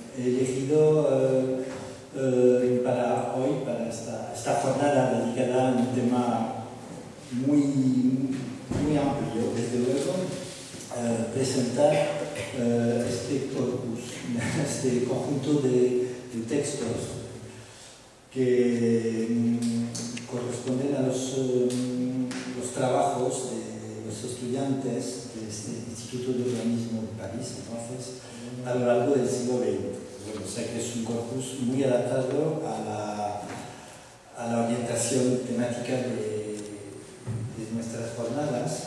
he elegido para hoy, para esta jornada dedicada a un tema muy amplio, desde luego, presentar este corpus, este conjunto de textos que corresponden a los trabajos de los estudiantes de este Instituto de Urbanismo de París, entonces, a lo largo del siglo XX. Bueno, o sea que es un corpus muy adaptado a la orientación temática de nuestras jornadas.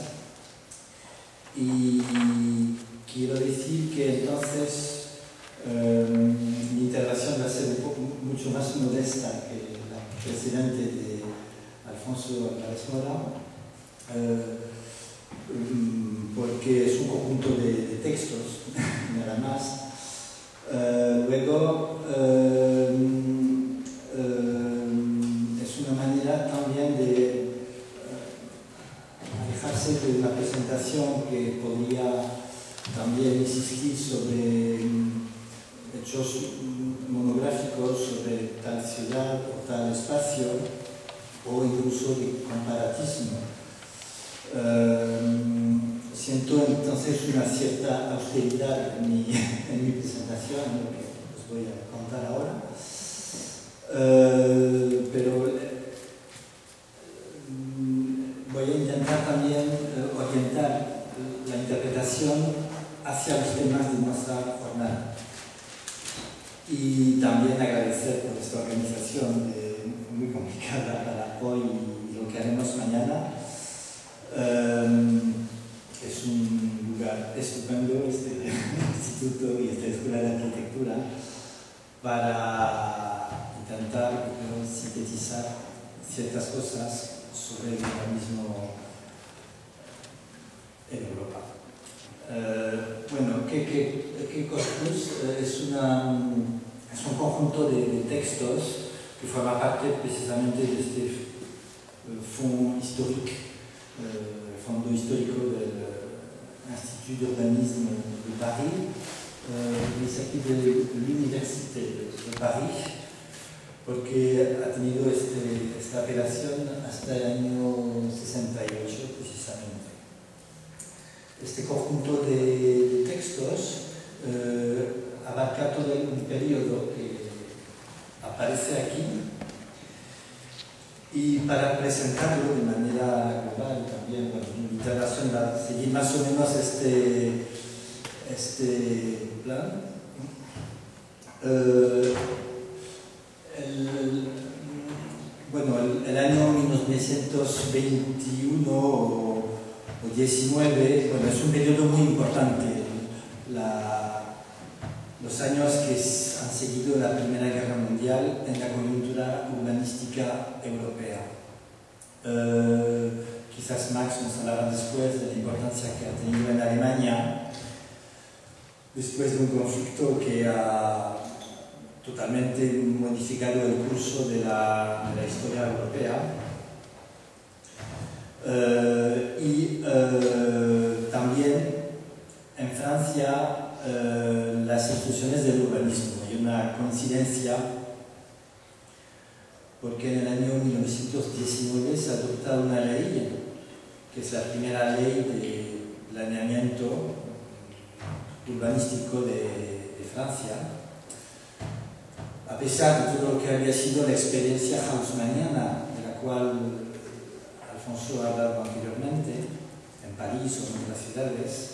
Y quiero decir que entonces mi intervención va a ser mucho más modesta que la precedente de Alfonso Álvarez Mora, porque es un conjunto de textos, nada más. Luego, es una manera también de alejarse de una presentación que podría también insistir sobre hechos monográficos sobre tal ciudad o tal espacio, o incluso de comparatismo. Siento entonces una cierta austeridad en mi presentación, lo que os voy a contar ahora, pero voy a intentar también orientar la interpretación hacia los temas de nuestra jornada. Y también agradecer por esta organización muy complicada para hoy y lo que haremos mañana. Es un lugar estupendo, este instituto y esta escuela de arquitectura, para intentar sintetizar ciertas cosas sobre el urbanismo en Europa. Bueno, ¿qué corpus? Es un conjunto de textos que forma parte precisamente de este fondo histórico del Institut d'Urbanisme de Paris, es aquí de l'Université de París, porque ha tenido esta apelación hasta el año 68 precisamente. Este conjunto de textos abarca todo un periodo que aparece aquí, y para presentarlo de manera global también, bueno, mi intervención va a seguir más o menos este plan. El año 1921 o 19, bueno, es un periodo muy importante. Los años que han seguido la Primera Guerra Mundial en la coyuntura urbanística europea. Quizás Max nos hablará después de la importancia que ha tenido en Alemania, después de un conflicto que ha totalmente modificado el curso de la historia europea. También en Francia las instituciones del urbanismo. Hay una coincidencia porque en el año 1919 se adopta una ley que es la primera ley de planeamiento urbanístico de Francia, a pesar de todo lo que había sido la experiencia haussmanniana, de la cual Alfonso ha hablado anteriormente, en París o en otras ciudades.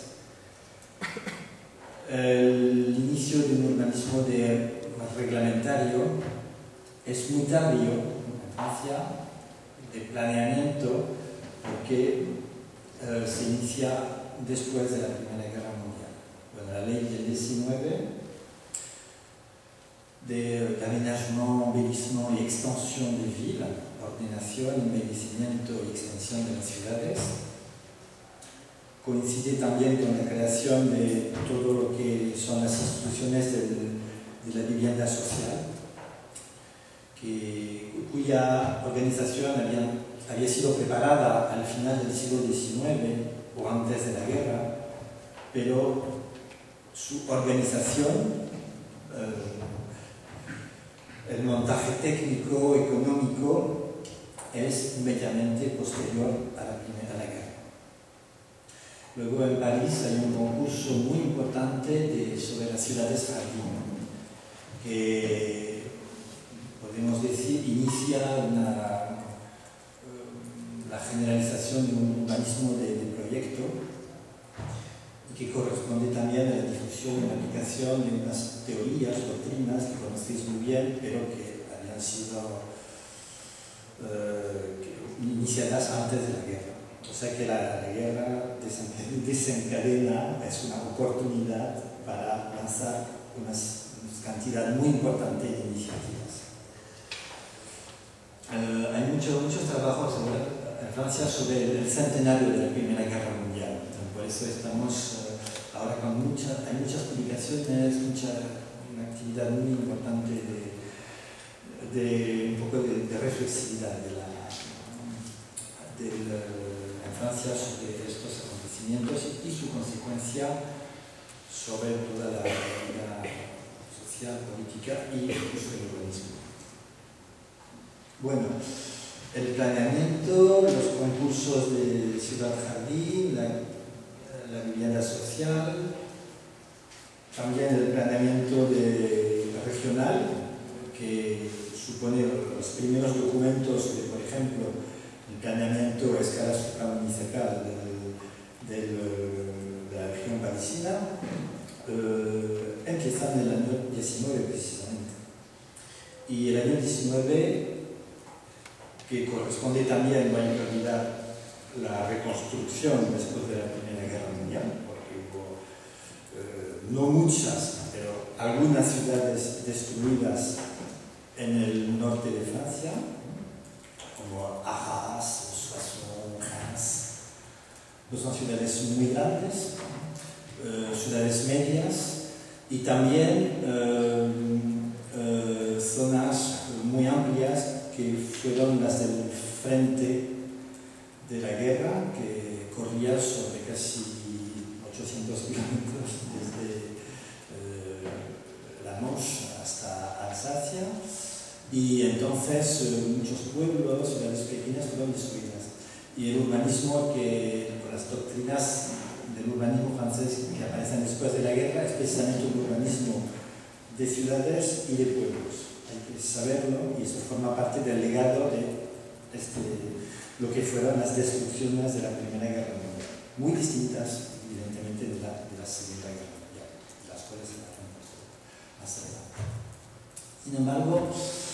El inicio de un urbanismo reglamentario es muy tardío en Francia, de planeamiento, porque se inicia después de la Primera Guerra Mundial. Bueno, la ley del 19 de aménagement, embellissement y extensión de villas, ordenación, embellecimiento y extensión de las ciudades, coincide también con la creación de todo lo que son las instituciones de la vivienda social, cuya organización había sido preparada al final del siglo XIX o antes de la guerra, pero su organización el montaje técnico, económico, es inmediatamente posterior a la guerra. Luego en París hay un concurso muy importante sobre las ciudades jardín, que podemos decir inicia la generalización de un urbanismo de proyecto y que corresponde también a la difusión y la aplicación de unas teorías, doctrinas que conocéis muy bien, pero que habían sido iniciadas antes de la guerra. O sea que la guerra desencadena, es una oportunidad para lanzar una cantidad muy importante de iniciativas. Hay muchos trabajos en Francia sobre el centenario de la Primera Guerra Mundial. Por eso estamos ahora con hay muchas publicaciones, una actividad muy importante de un poco de reflexividad en Francia sobre estos acontecimientos y su consecuencia sobre toda la vida social, política y incluso el urbanismo. Bueno, el planeamiento, los concursos de Ciudad Jardín, la vivienda social, también el planeamiento regional, que supone los primeros documentos de, por ejemplo, el planeamiento a escala supramunicipal de la región parisina, empiezan en el año 19 precisamente. Y el año 19, que corresponde también, no hay que olvidar, la reconstrucción después de la Primera Guerra Mundial, porque hubo no muchas, pero algunas ciudades destruidas en el norte de Francia, como Arras, Soissons, Reims. No son ciudades muy grandes, ciudades medias y también zonas muy amplias que fueron las del frente de la guerra, que corría sobre casi 800 kilómetros desde la Manche hasta Alsacia, y entonces muchos pueblos, ciudades pequeñas fueron destruidas. Y el urbanismo, con las doctrinas del urbanismo francés que aparecen después de la guerra, es precisamente un urbanismo de ciudades y de pueblos. Hay que saberlo, y eso forma parte del legado de lo que fueron las destrucciones de la Primera Guerra Mundial, muy distintas evidentemente de la Segunda Guerra Mundial, de las cuales hablaremos más adelante. Sin embargo,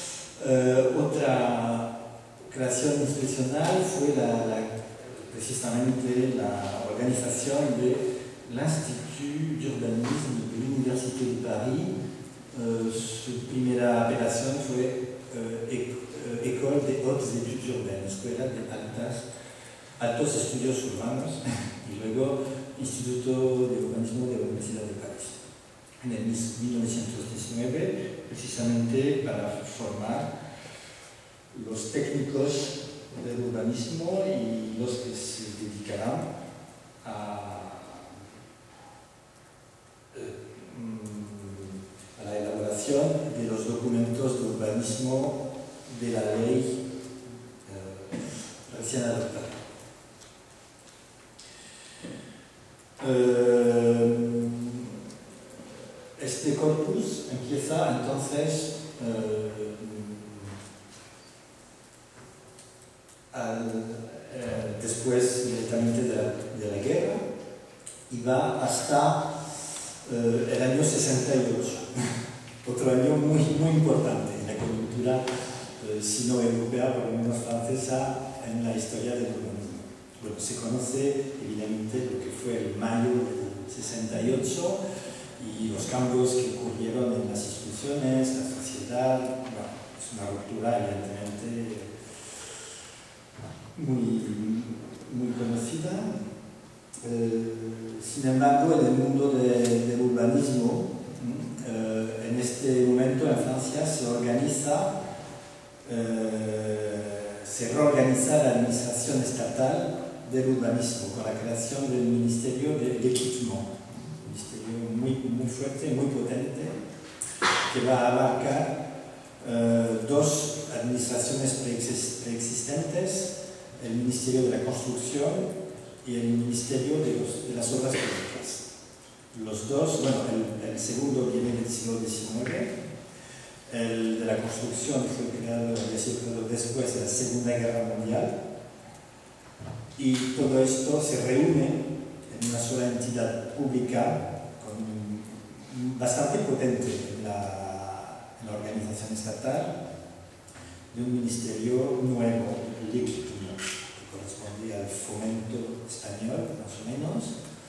otra creación institucional fue precisamente la organización de l'Institut d'Urbanisme de l'Université de Paris. Su primera operación fue École de Hautes Études Urbaines, Escuela de Altos Estudios Urbanos, y luego Instituto de Urbanismo de la Universidad de París. En el 1919, precisamente para formar los técnicos del urbanismo y los que se dedicarán a la elaboración de los documentos de urbanismo de la ley recién adoptada. Este corpus empieza entonces después directamente de la guerra y va hasta el año 68, otro año muy importante en la coyuntura, si no europea, por lo menos francesa, en la historia del urbanismo. Bueno, se conoce evidentemente lo que fue el mayo del 68 y los cambios que ocurrieron en las instituciones, la sociedad. Bueno, es una ruptura evidentemente muy conocida. Sin embargo, en el mundo del urbanismo, en este momento en Francia se reorganiza la administración estatal del urbanismo con la creación del Ministerio de Equipement, un ministerio muy fuerte, muy potente, que va a abarcar dos administraciones preexistentes, el Ministerio de la Construcción y el Ministerio de las Obras Públicas. Los dos, bueno, el segundo viene del siglo XIX, el de la construcción fue creado después de la Segunda Guerra Mundial, y todo esto se reúne en una sola entidad pública bastante potente en la organización estatal, de un ministerio nuevo, legítimo, que correspondía al fomento español, más o menos,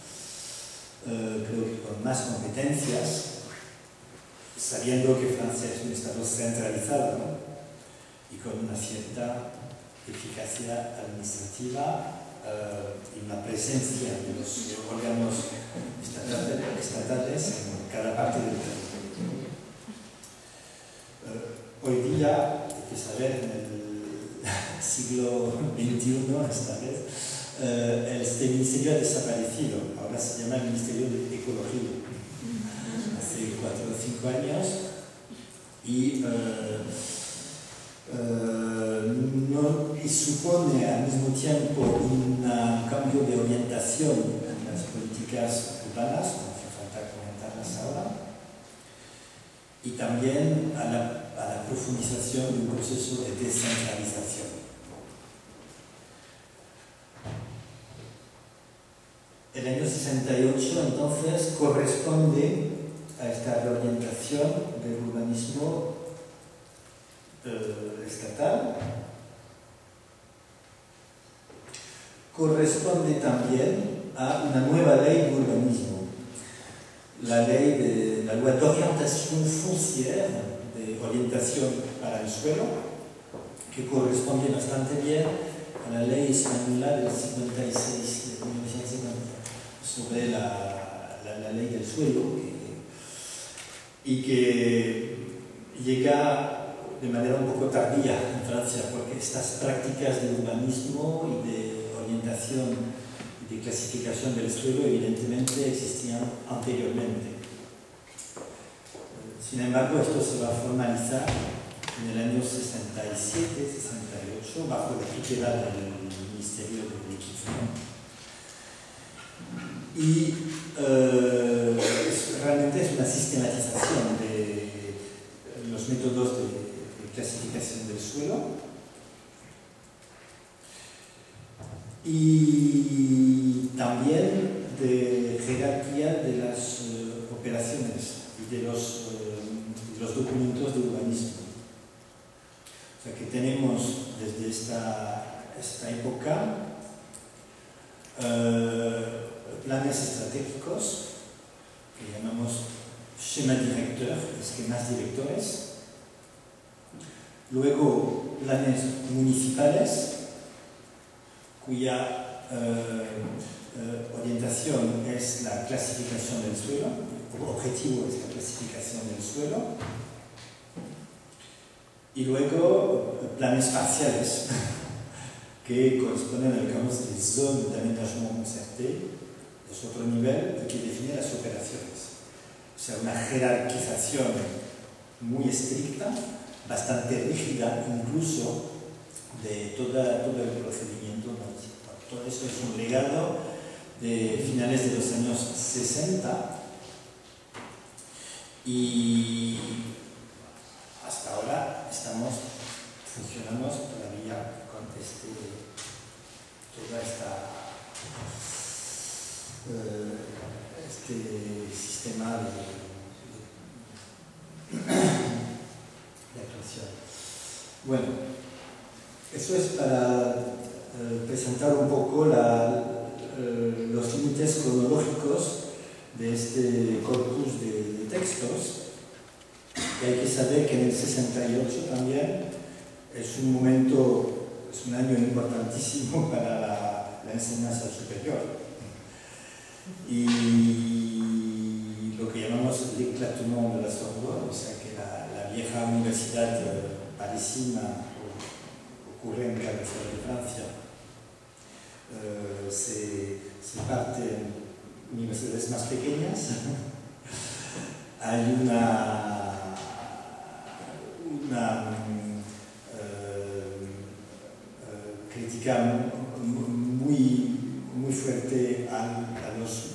creo que con más competencias, sabiendo que Francia es un estado centralizado, ¿no? Y con una cierta eficacia administrativa y una presencia de los órganos estatales en cada parte del territorio. Hoy día, hay que saber, en el siglo XXI, esta vez, este ministerio ha desaparecido. Ahora se llama el Ministerio de Ecología. Hace 4 o 5 años. Y y supone al mismo tiempo un cambio de orientación en las políticas urbanas, no hace falta comentarlas ahora, y también a la profundización de un proceso de descentralización. El año 68, entonces, corresponde a esta reorientación del urbanismo estatal. Corresponde también a una nueva ley de urbanismo, la ley de la loi d'orientation foncière, de orientación para el suelo, que corresponde bastante bien a la ley española del 56, de 1950, sobre la ley del suelo, y que llega de manera un poco tardía en Francia, porque estas prácticas de urbanismo y de orientación y de clasificación del suelo evidentemente existían anteriormente. Sin embargo, esto se va a formalizar en el año 67-68 bajo la tutela del Ministerio de Equipamiento. Y realmente es una sistematización de los métodos de clasificación del suelo y también de jerarquía de las operaciones y de los documentos de urbanismo. O sea que tenemos desde esta época planes estratégicos que llamamos schéma directeur, esquemas directores. Luego, planes municipales, cuya orientación es la clasificación del suelo, el objetivo es la clasificación del suelo. Y luego, planes parciales, que corresponden a lo que llamamos de zonas de aménagement concerté, es otro nivel que define las operaciones. O sea, una jerarquización muy estricta, bastante rígida incluso, de todo el procedimiento municipal. Todo eso es un legado de finales de los años 60 y hasta ahora funcionamos todavía con este sistema de actuación. Bueno, eso es para presentar un poco los límites cronológicos de este corpus de textos. Y hay que saber que en el 68 también es un momento, es un año importantísimo para la enseñanza superior. Y lo que llamamos l'éclatement de la Sorbonne, o sea que la vieja universidad parisina ocurre en cada ciudad de Francia. Se parte en universidades más pequeñas. Hay una crítica muy fuerte a los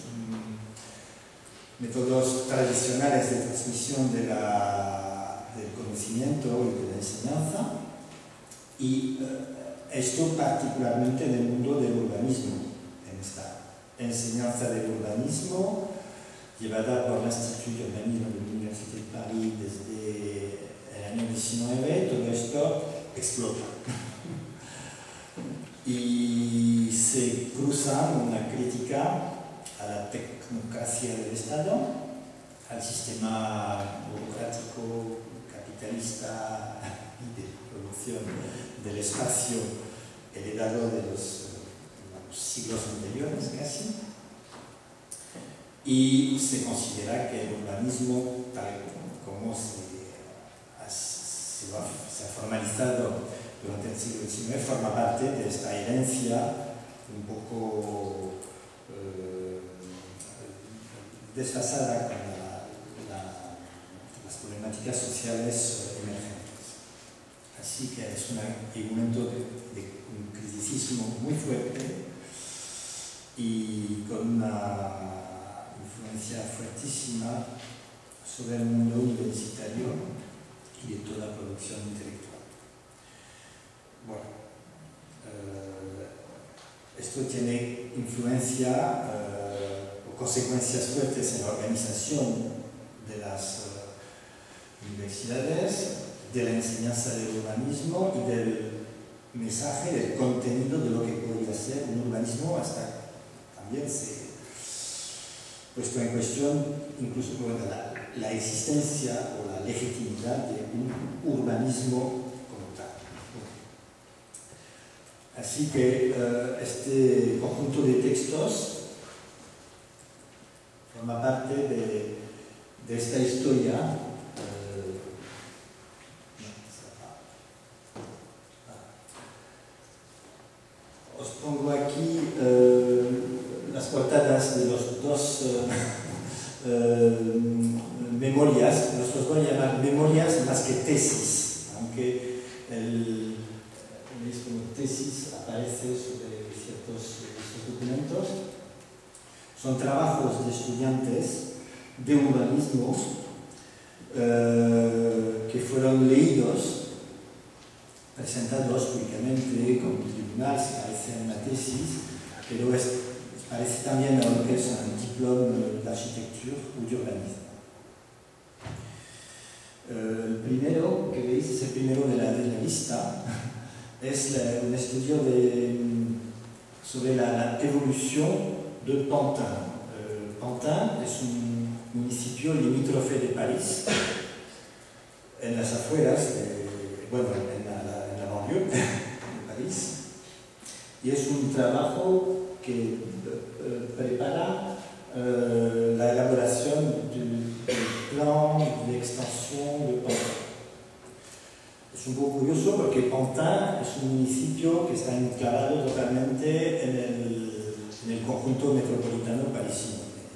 métodos tradicionales de transmisión del conocimiento y de la enseñanza, y esto particularmente en el mundo del urbanismo, en esta enseñanza del urbanismo llevada por el Institut d'Urbanisme de la Universidad de París desde el año 19, todo esto explota. Y se cruza una crítica a la tecnocracia del Estado, al sistema burocrático, capitalista y de producción del espacio heredado de los siglos anteriores casi. Y se considera que el urbanismo, tal como se ha formalizado durante el siglo XIX, forma parte de esta herencia un poco desfasada con las problemáticas sociales emergentes. Así que es un momento de un criticismo muy fuerte y con una influencia fuertísima sobre el mundo universitario y de toda producción intelectual. Bueno, esto tiene influencia o consecuencias fuertes en la organización de las universidades, de la enseñanza del urbanismo y del mensaje, del contenido de lo que podría ser un urbanismo, hasta también se puesto en cuestión incluso la existencia o la legitimidad de un urbanismo como tal. Así que este conjunto de textos forma parte de esta historia. Os pongo aquí las portadas de los dos memorias. Los voy a llamar memorias más que tesis, aunque el mismo tesis aparece sobre ciertos documentos. Son trabajos de estudiantes de urbanismo que fueron leídos, presentados públicamente como tribunal, se parece a una tesis, pero parece también a lo que es un diploma de arquitectura o de urbanismo. El primero que veis es el primero de la lista, es un estudio sobre la evolución de Pantin. Pantin es un municipio limítrofe de París, en las afueras, en la banlieue de París, y es un trabajo que prepara la elaboración del plan de extensión de Pantin. Es un poco curioso porque Pantin es un municipio que está enclavado totalmente en el conjunto metropolitano parisino.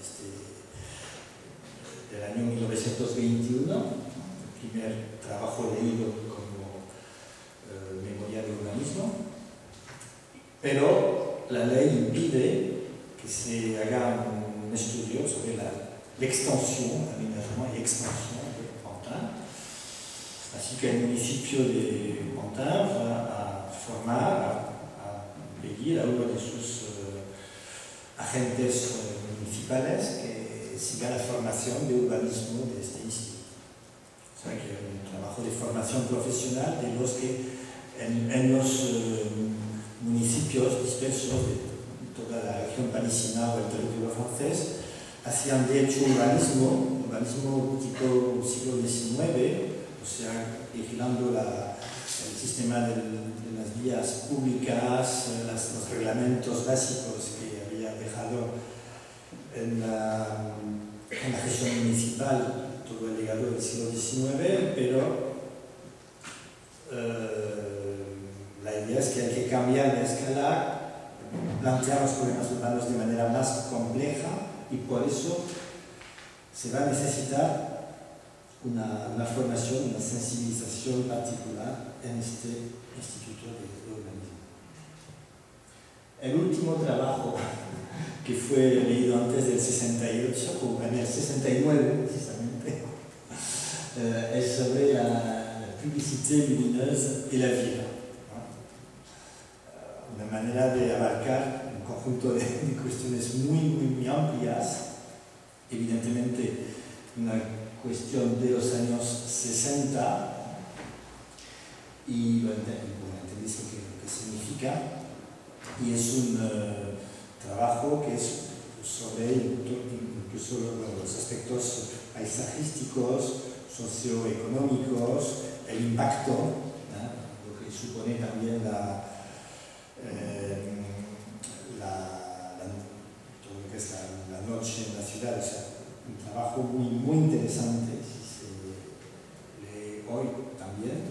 Del año 1921, el primer trabajo leído como memoria de urbanismo, pero la ley impide que se haga un estudio sobre la extensión, aménagement y extensión de Pantin. Así que el municipio de Pantin va a formar, a pedir a uno de sus agentes municipales que siga la formación de urbanismo de este instituto. O sea que un trabajo de formación profesional de los que en los municipios dispersos de toda la región parisina o el territorio francés hacían de hecho urbanismo tipo siglo XIX, o sea, vigilando el sistema de las vías públicas, los reglamentos básicos que había dejado en la gestión municipal todo el legado del siglo XIX, pero la idea es que hay que cambiar la escala, plantear los problemas urbanos de manera más compleja, y por eso se va a necesitar una formación, una sensibilización particular en este Instituto de Urbanismo. el último trabajo que fue leído antes del 68, o en el 69 precisamente, es sobre la publicidad luminosa y la vida. Una manera de abarcar un conjunto de cuestiones muy amplias, evidentemente una cuestión de los años 60, y bueno, entendéis lo que significa, y es un trabajo que es sobre incluso los aspectos paisajísticos, socioeconómicos, el impacto, lo que supone también todo lo que es la noche en la ciudad. O sea, un trabajo muy interesante, si se lee hoy también,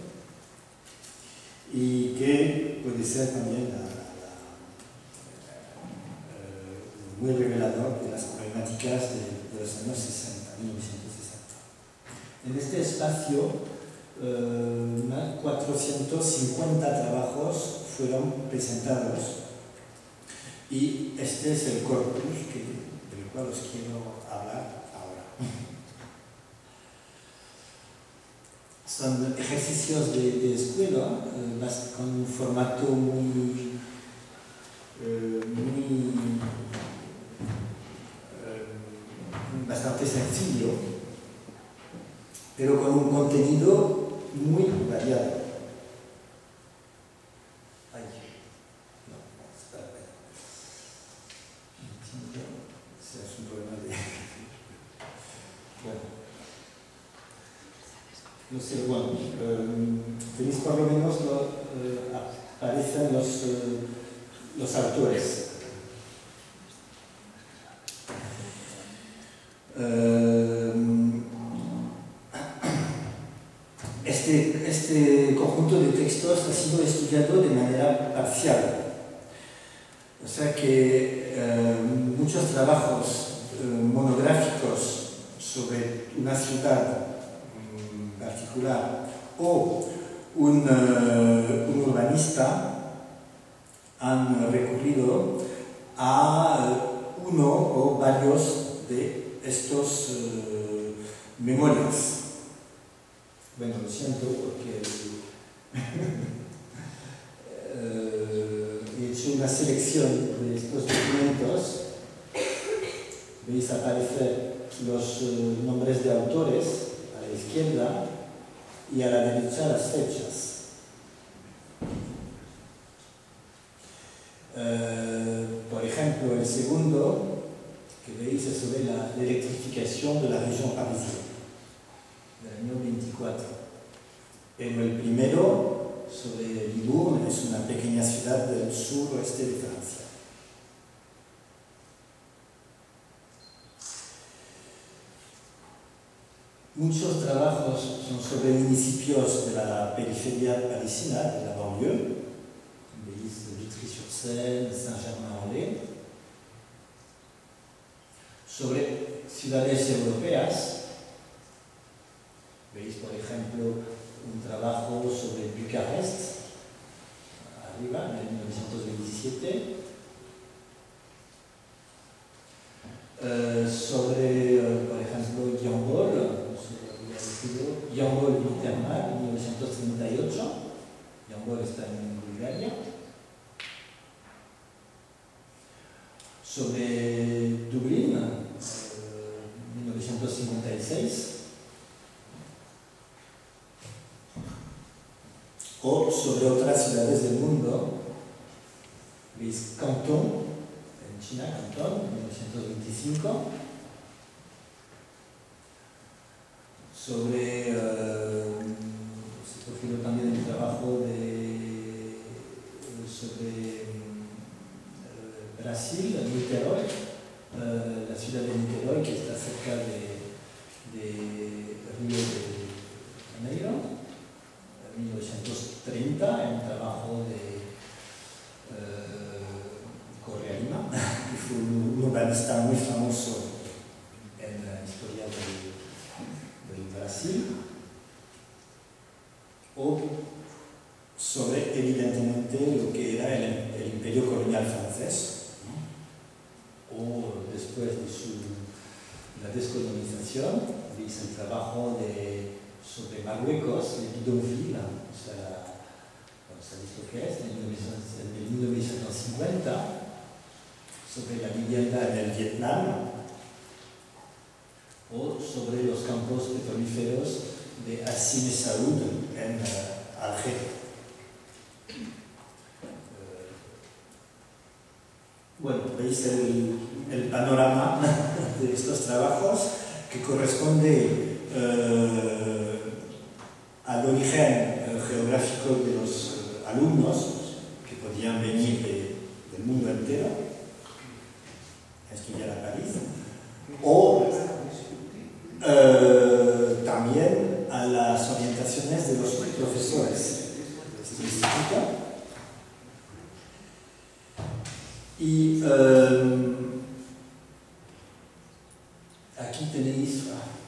y que puede ser también muy revelador de las problemáticas de los años 60, 1960. En este espacio, 450 trabajos fueron presentados, y este es el corpus del cual os quiero hablar ahora. Son ejercicios de escuela con un formato bastante sencillo, pero con un contenido muy variado. Es un problema de... Bueno. No sé, bueno, tenéis por lo menos, aparecen los autores. Este conjunto de textos ha sido estudiado de manera parcial. O sea que muchos trabajos monográficos sobre una ciudad particular o un urbanista han recurrido a uno o varios de estos memorias. Bueno, lo siento porque he hecho una selección de estos documentos. Veis aparecer los nombres de autores a la izquierda y a la derecha las fechas. Por ejemplo, el segundo que veis es sobre la electrificación de la región parisina del año 24. Pero el primero, sobre Libourne, es una pequeña ciudad del suroeste de Francia. Muchos trabajos son sobre municipios de la periferia parisina, de la banlieue. Veis Vitry-sur-Seine, Saint-Germain-en-Laye. Sobre ciudades europeas. Veis, por ejemplo, un trabajo sobre Bucarest, arriba, en 1927. Sobre, por ejemplo, Yambol, Yambol-Vitermal, en 1938. Yambol está en Bulgaria. Sobre Dublín, 1956. O sobre otras ciudades del mundo. Veis Cantón, en China, Cantón, 1925. Sobre, se profiló también el trabajo sobre Brasil, Niterói, la ciudad de Niterói, que está cerca de Río de Janeiro, en 1930, en un trabajo de Correa Lima, que fue un urbanista muy famoso en la historia del Brasil. O sobre evidentemente lo que era el imperio colonial francés, ¿no? O después de la descolonización, dice el trabajo sobre Marruecos, de Bidonville, o sea, ¿sabéis lo que es? En 1950, sobre la vivienda en el Vietnam, o sobre los campos petrolíferos de Hassi Messaoud en Algeria. Bueno, veis el panorama de estos trabajos que corresponde al origen geográfico de los alumnos que podían venir del mundo entero a estudiar a París, o también a las orientaciones de los profesores de este instituto. Y aquí tenéis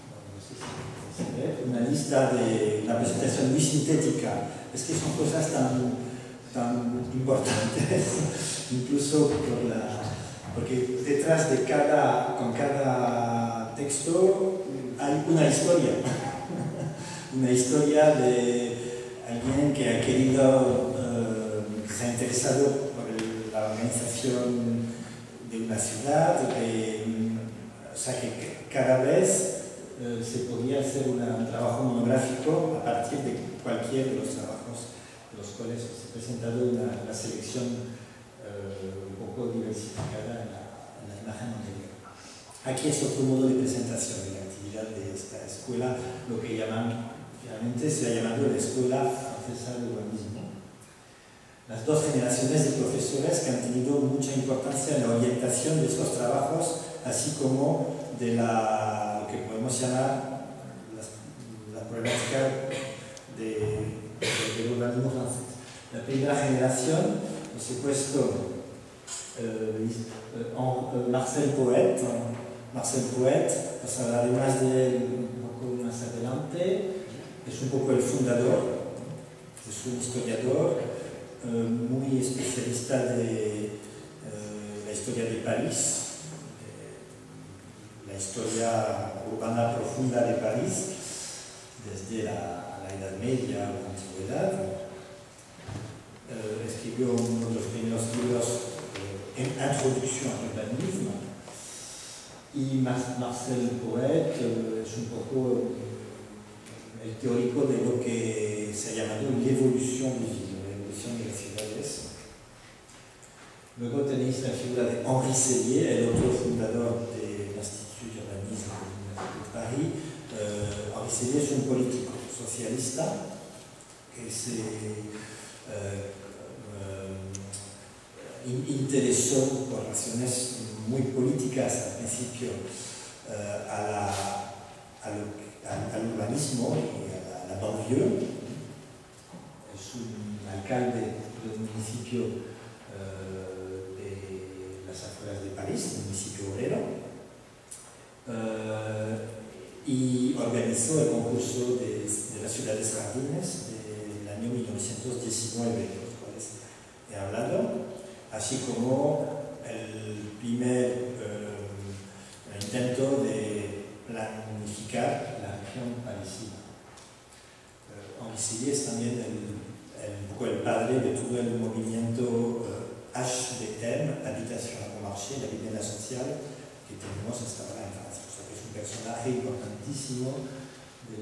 una lista de una presentación muy sintética. Es que son cosas tan importantes, incluso porque detrás de con cada texto hay una historia. Una historia de alguien que ha querido, se ha interesado por la organización de una ciudad, o sea que cada vez se podía hacer un trabajo monográfico a partir de cualquier de los trabajos de los cuales se ha presentado una selección un poco diversificada en la imagen anterior. Aquí es otro modo de presentación de la actividad de esta escuela, lo que finalmente se ha llamado la Escuela Francesa de Urbanismo. Las dos generaciones de profesores que han tenido mucha importancia en la orientación de estos trabajos, así como de lo que podemos llamar la problemática del urbanismo francés. La primera generación, os he puesto Marcel Poët. Marcel Poët, os hablaré más de él un poco más adelante. Es un poco el fundador, es un historiador muy especialista de la historia de París, la historia urbana profunda de París, desde la Edad Media o la Antigüedad. Escribió uno de los primeros libros en introducción al urbanismo. Y Marcel Poët es un poco el teórico de lo que se ha llamado l'evolution des villes, la evolución de las ciudades. Luego tenéis la figura de Henri Sellier, el otro fundador del Institut d'Urbanisme de París. Henri Sellier es un político socialista que se interesó por razones muy políticas al principio al urbanismo y a la banlieue. Es un alcalde de un municipio de las afueras de París, un municipio obrero, y organizó el concurso de las ciudades jardines del año 1919, de los cuales he hablado, así como el primer intento de planificar la región parisina. Henri Sellier es también un poco el padre de todo el movimiento HDM, Habitation à Bon Marché, la vivienda social, que tenemos hasta ahora en Francia. O sea que es un personaje importantísimo de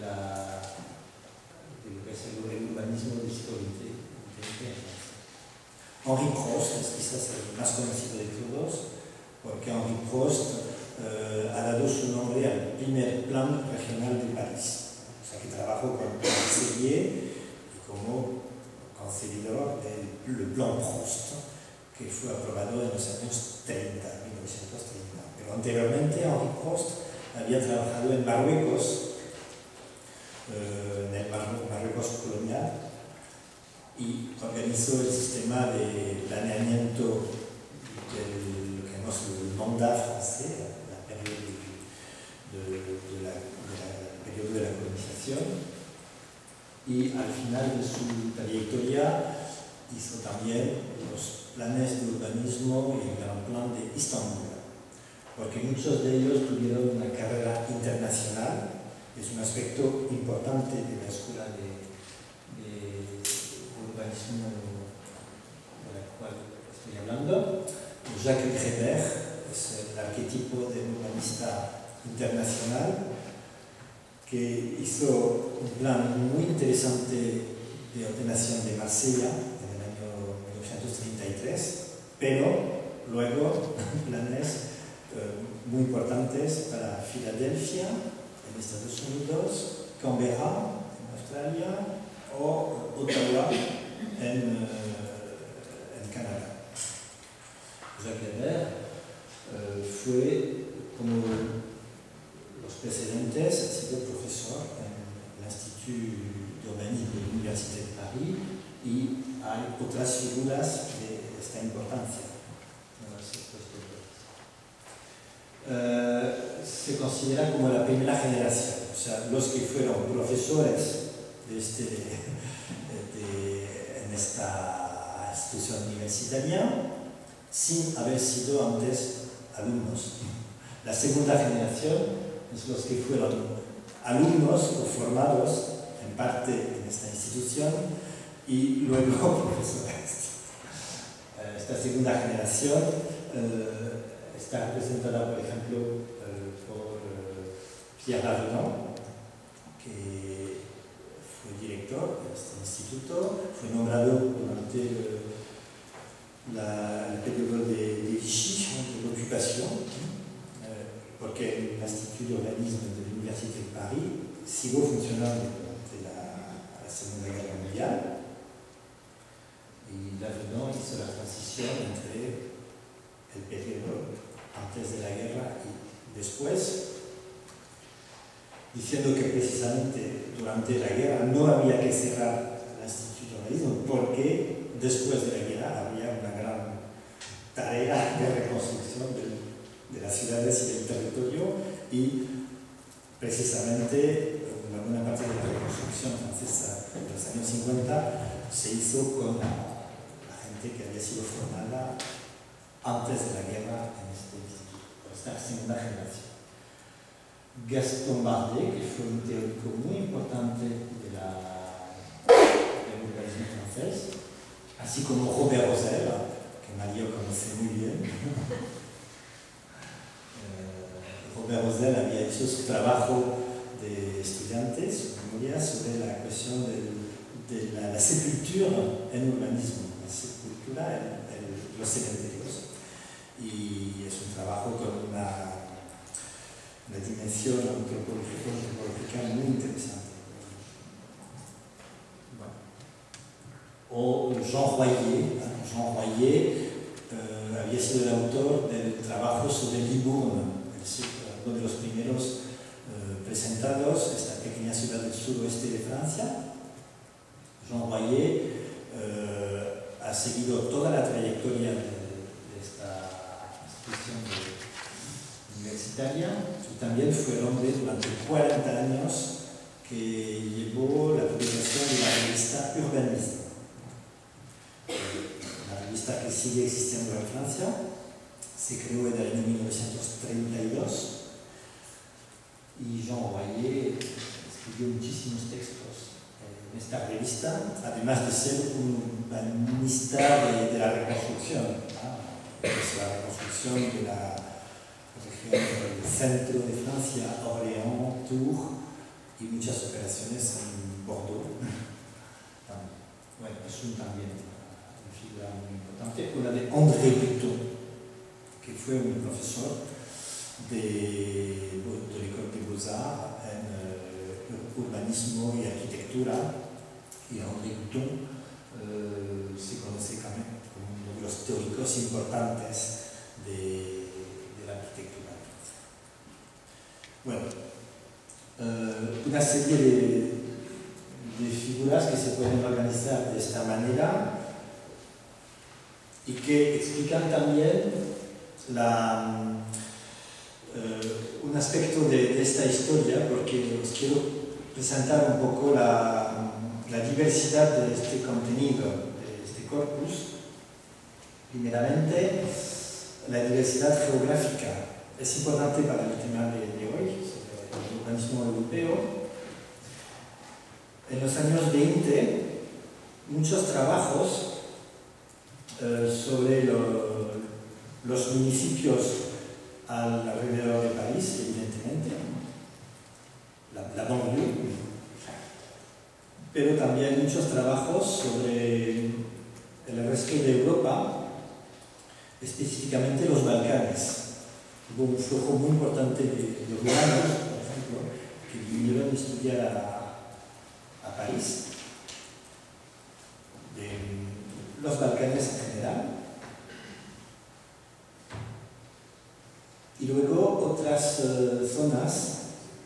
lo que es el urbanismo del siglo XX en Francia. Henri Prost es quizás el más conocido de todos, porque Henri Prost ha dado su nombre al primer plan regional de París. O sea que trabajó con Henri Sellier y como concebidor del plan Prost, que fue aprobado en los años 1930. Pero anteriormente Henri Prost había trabajado en Marruecos, en el Marruecos colonial, y organizó el sistema de planeamiento de lo que llamamos el mandat francés, la periodo de la colonización. y al final de su trayectoria hizo también los planes de urbanismo y el gran plan de Istambul, porque muchos de ellos tuvieron una carrera internacional. Es un aspecto importante de la escuela de urbanismo de la cual estoy hablando. Jacques Greber es el arquetipo de un urbanista internacional que hizo un plan muy interesante de ordenación de Marsella en el año 1933, pero luego planes muy importantes para Filadelfia, en Estados Unidos, Canberra, en Australia, o Ottawa, en Canadá. Jacques Weber fue, como los precedentes, ha sido profesor en el Instituto de Urbanismo de la Universidad de París, y hay otras figuras de esta importancia. Se considera como la primera generación, o sea, los que fueron profesores en esta institución universitaria sin haber sido antes alumnos. La segunda generación es los que fueron alumnos o formados en parte en esta institución y luego profesores. Esta segunda generación está representada, por ejemplo, por Pierre Lavenant, que fue director de este instituto, fue nombrado durante el periodo de Vichy, de l'occupation, porque el Instituto de Urbanismo de la Universidad de París siguió funcionando durante la Segunda Guerra Mundial, y Lavenant hizo la transición entre el periodo antes de la guerra y después, diciendo que precisamente durante la guerra no había que cerrar el Instituto de Urbanismo porque después de la guerra había una gran tarea de reconstrucción de las ciudades y del territorio, y precisamente una buena parte de la reconstrucción francesa en los años 50 se hizo con la gente que había sido formada antes de la guerra en este instituto, por esta segunda generación. Gaston Bardet, que fue un teórico muy importante del urbanismo francés, así como Robert Rosel, que Mario conoce muy bien. Robert Rosel había hecho su trabajo de estudiante, su memoria sobre la cuestión de la sepultura en urbanismo, la sepultura en los cementerios. Y es un trabajo con una dimensión antropológica muy interesante. Bueno. O Jean Royer. Jean Royer había sido el autor del trabajo sobre Libourne, uno de los primeros presentados, esta pequeña ciudad del suroeste de Francia. Jean Royer ha seguido toda la trayectoria de esta institución universitaria, y también fue el hombre durante 40 años que llevó la publicación de la revista Urbanisme, una revista que sigue existiendo en Francia. Se creó en el año 1932 y Jean Royer escribió muchísimos textos en esta revista, además de ser un urbanista de la reconstrucción, es la reconstrucción de la región del centro de Francia, Orléans, Tours y muchas operaciones en Bordeaux. Bueno, es también una figura muy importante, o la de André Breton, que fue un profesor de l'École des Beaux-Arts en urbanismo y arquitectura, y André Breton se conoce como uno de los teóricos importantes de la arquitectura. Bueno, una serie de figuras que se pueden organizar de esta manera y que explican también un aspecto de esta historia, porque os quiero presentar un poco la diversidad de este contenido, de este corpus. Primeramente, la diversidad geográfica es importante para el tema de hoy, sobre el urbanismo europeo. En los años 20, muchos trabajos sobre los municipios alrededor de París, evidentemente, la banlieue, pero también muchos trabajos sobre el resto de Europa, específicamente los Balcanes. Hubo un flujo muy importante de rumanos, por ejemplo, que vinieron a estudiar a París, de los Balcanes en general. Y luego otras zonas,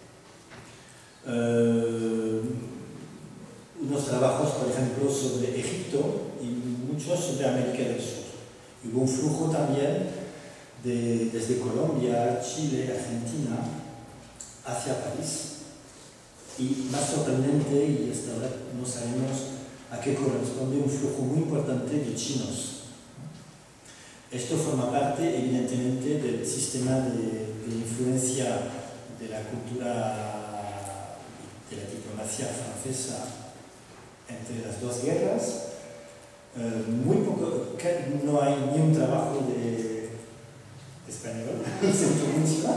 unos trabajos, por ejemplo, sobre Egipto y muchos sobre América del Sur. Hubo un flujo también desde Colombia, Chile, Argentina, hacia París. Y más sorprendente, y hasta ahora no sabemos a qué corresponde, un flujo muy importante de chinos. Esto forma parte, evidentemente, del sistema de influencia de la cultura de la diplomacia francesa entre las dos guerras. Muy poco, no hay ni un trabajo de español, siento mucho.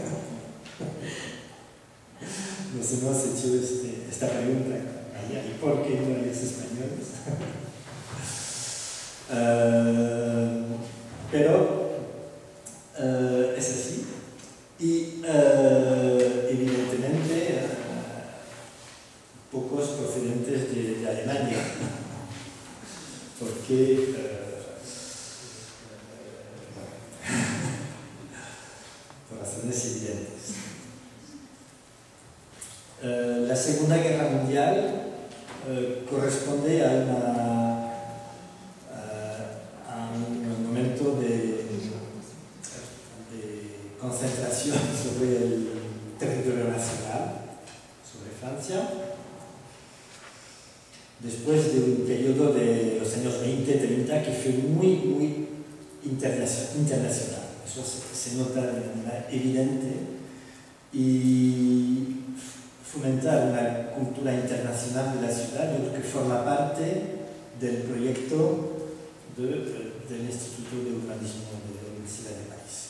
Nos hemos hecho esta pregunta allá, ¿y por qué no hay españoles? Pero es así. Y evidentemente pocos procedentes de Alemania, porque por razones evidentes. La Segunda Guerra Mundial corresponde a un momento de concentración sobre el territorio nacional, sobre Francia. Después de un periodo de los años 20-30 que fue muy internacional. Eso se nota de manera evidente. Y fomentar una cultura internacional de la ciudad, yo creo que forma parte del proyecto del Instituto de Urbanismo de la Universidad de París.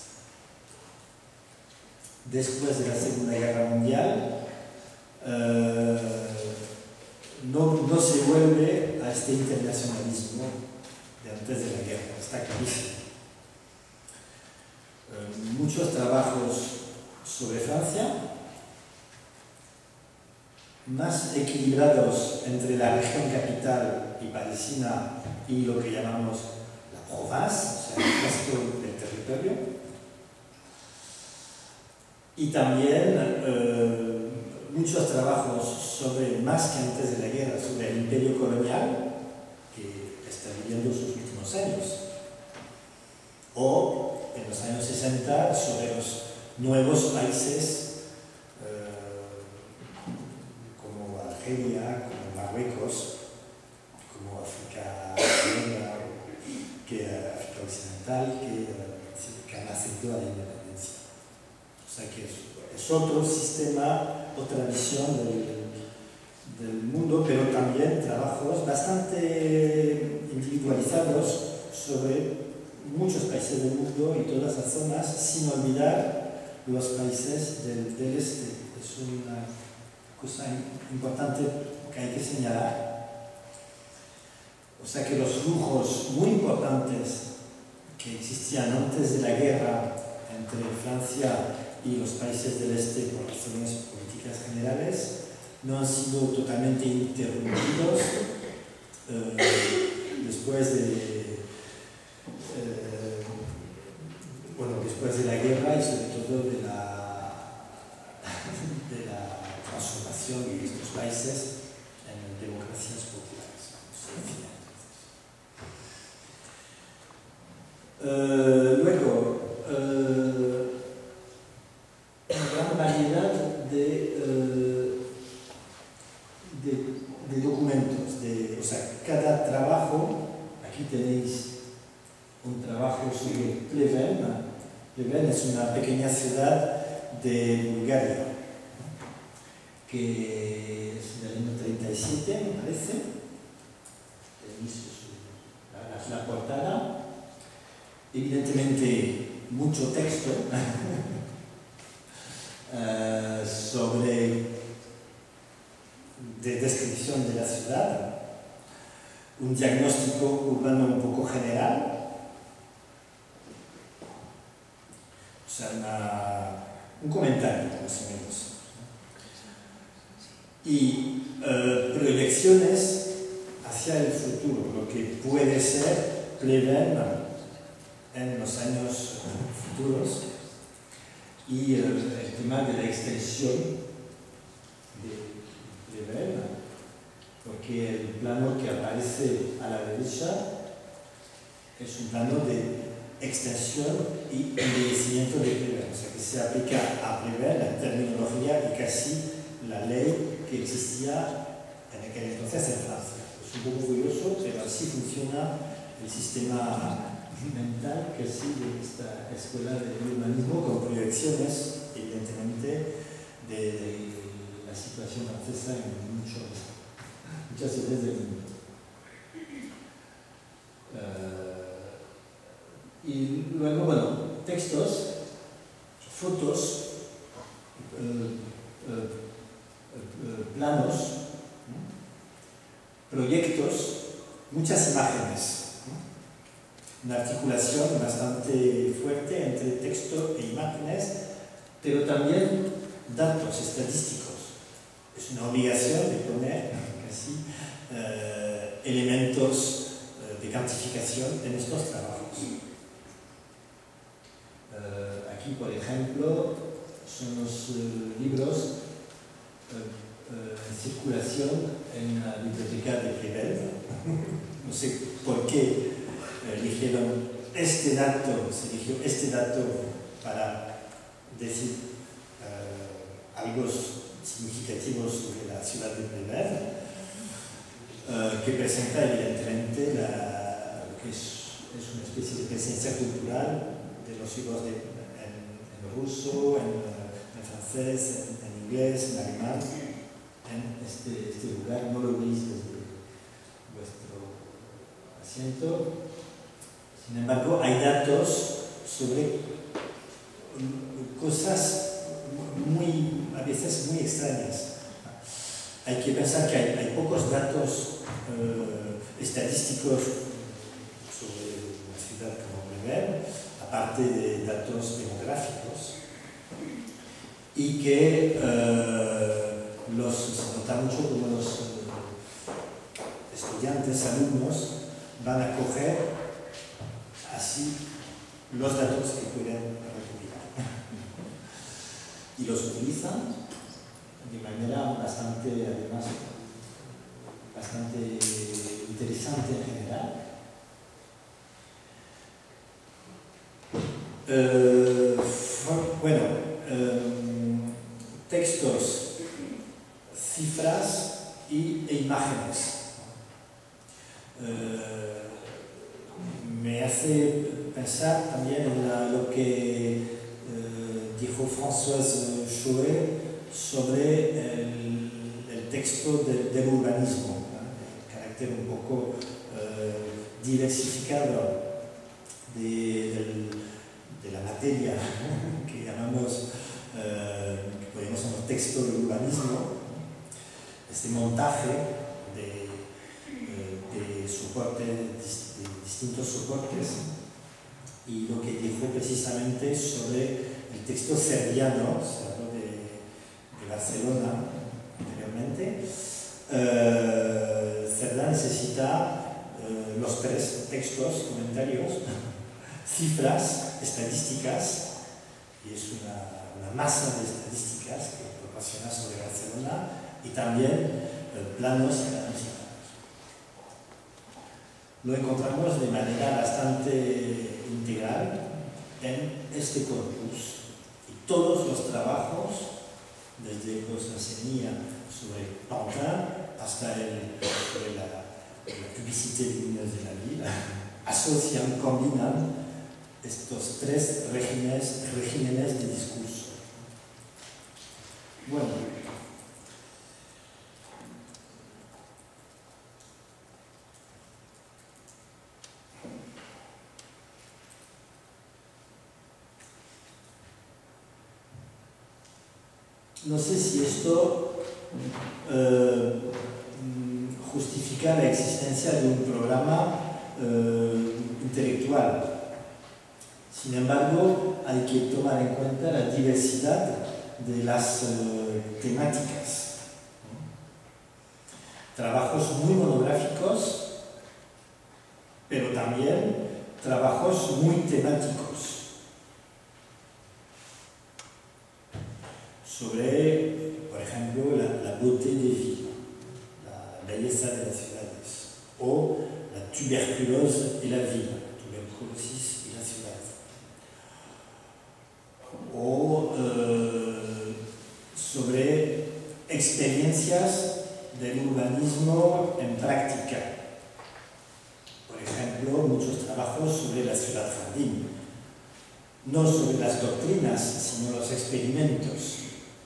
Después de la Segunda Guerra Mundial, no se vuelve a este internacionalismo de antes de la guerra, está clarísimo. Muchos trabajos sobre Francia, más equilibrados entre la región capital y parisina y lo que llamamos la Provence, o sea, el resto del territorio. Y también muchos trabajos sobre, más que antes de la guerra, sobre el imperio colonial, que está viviendo sus últimos años. O, en los años 60, sobre los nuevos países como Argelia, como Marruecos, como África Negra, África Occidental, que han aceptado la independencia. O sea que es otro sistema, otra visión del mundo, pero también trabajos bastante individualizados sobre muchos países del mundo y todas las zonas, sin olvidar los países del este. Es una cosa importante que hay que señalar. O sea que los flujos muy importantes que existían antes de la guerra entre Francia y los países del este por razones políticas generales no han sido totalmente interrumpidos después de la guerra y sobre todo de la transformación de estos países en democracias populares. Luego, una gran variedad de de documentos, o sea, cada trabajo, aquí tenéis un trabajo sobre Pleven. Pleven es una pequeña ciudad de Bulgaria, que es del año 37, me parece. Tenéis la portada. Evidentemente, mucho texto sobre descripción de la ciudad, un diagnóstico urbano un poco general, o sea, un comentario más o menos, y proyecciones hacia el futuro, lo que puede ser Pleven en los años futuros, y el tema de la extensión de Pleven, porque el plano que aparece a la derecha es un plano de extensión y envejecimiento de Pleven, o sea que se aplica a Pleven la terminología y casi la ley que existía en aquel entonces en Francia. Es un poco curioso, pero así funciona el sistema mental que sigue esta escuela de urbanismo, con proyecciones, evidentemente, de la situación francesa en muchas ciudades del mundo. Y luego, bueno, textos, fotos, planos, proyectos, muchas imágenes. Una articulación bastante fuerte entre texto e imágenes, pero también datos estadísticos. Es una obligación de poner casi elementos de cuantificación en estos trabajos. Aquí, por ejemplo, son los libros en circulación en la biblioteca de Pleven. No sé por qué eligieron este dato, se eligió este dato para decir algo significativo sobre la ciudad de Pleven, que presenta evidentemente lo que es una especie de presencia cultural de los siglos en ruso, en francés, en inglés, en alemán, en este lugar. No lo veis desde vuestro asiento. Sin embargo, hay datos sobre cosas a veces muy extrañas. Hay que pensar que hay pocos datos estadísticos sobre una ciudad como Pleven, aparte de datos demográficos, y que se nota mucho como los estudiantes, alumnos, van a coger así los datos que pueden recopilar y los utilizan de manera bastante interesante en general. Textos, cifras e imágenes. Me hace pensar también en lo que dijo Françoise Chouet sobre el texto del urbanismo, el carácter un poco diversificado de la materia que llamamos, que podemos llamar texto del urbanismo, este montaje de soportes, de distintos soportes, y lo que dijo precisamente sobre el texto serbiano, se habló de Barcelona anteriormente. Cerdá necesita los tres textos, comentarios, cifras, estadísticas, y es una masa de estadísticas que proporciona sobre Barcelona, y también planos y analizados. Lo encontramos de manera bastante integral en este corpus, y todos los trabajos, desde que os enseñé sobre Pantin hasta hasta la publicidad lumineuse de la vida, asocian, combinan estos tres regímenes de discurso. Bueno, no sé si esto justifica la existencia de un programa intelectual. Sin embargo, hay que tomar en cuenta la diversidad de las temáticas. Trabajos muy monográficos, pero también trabajos muy temáticos sobre, por ejemplo, la beauté de vida, la belleza de las ciudades, o la tuberculose y la vida, la tuberculosis y la ciudad, o sobre experiencias del urbanismo en práctica. Por ejemplo, muchos trabajos sobre la ciudad-jardín, no sobre las doctrinas, sino los experimentos.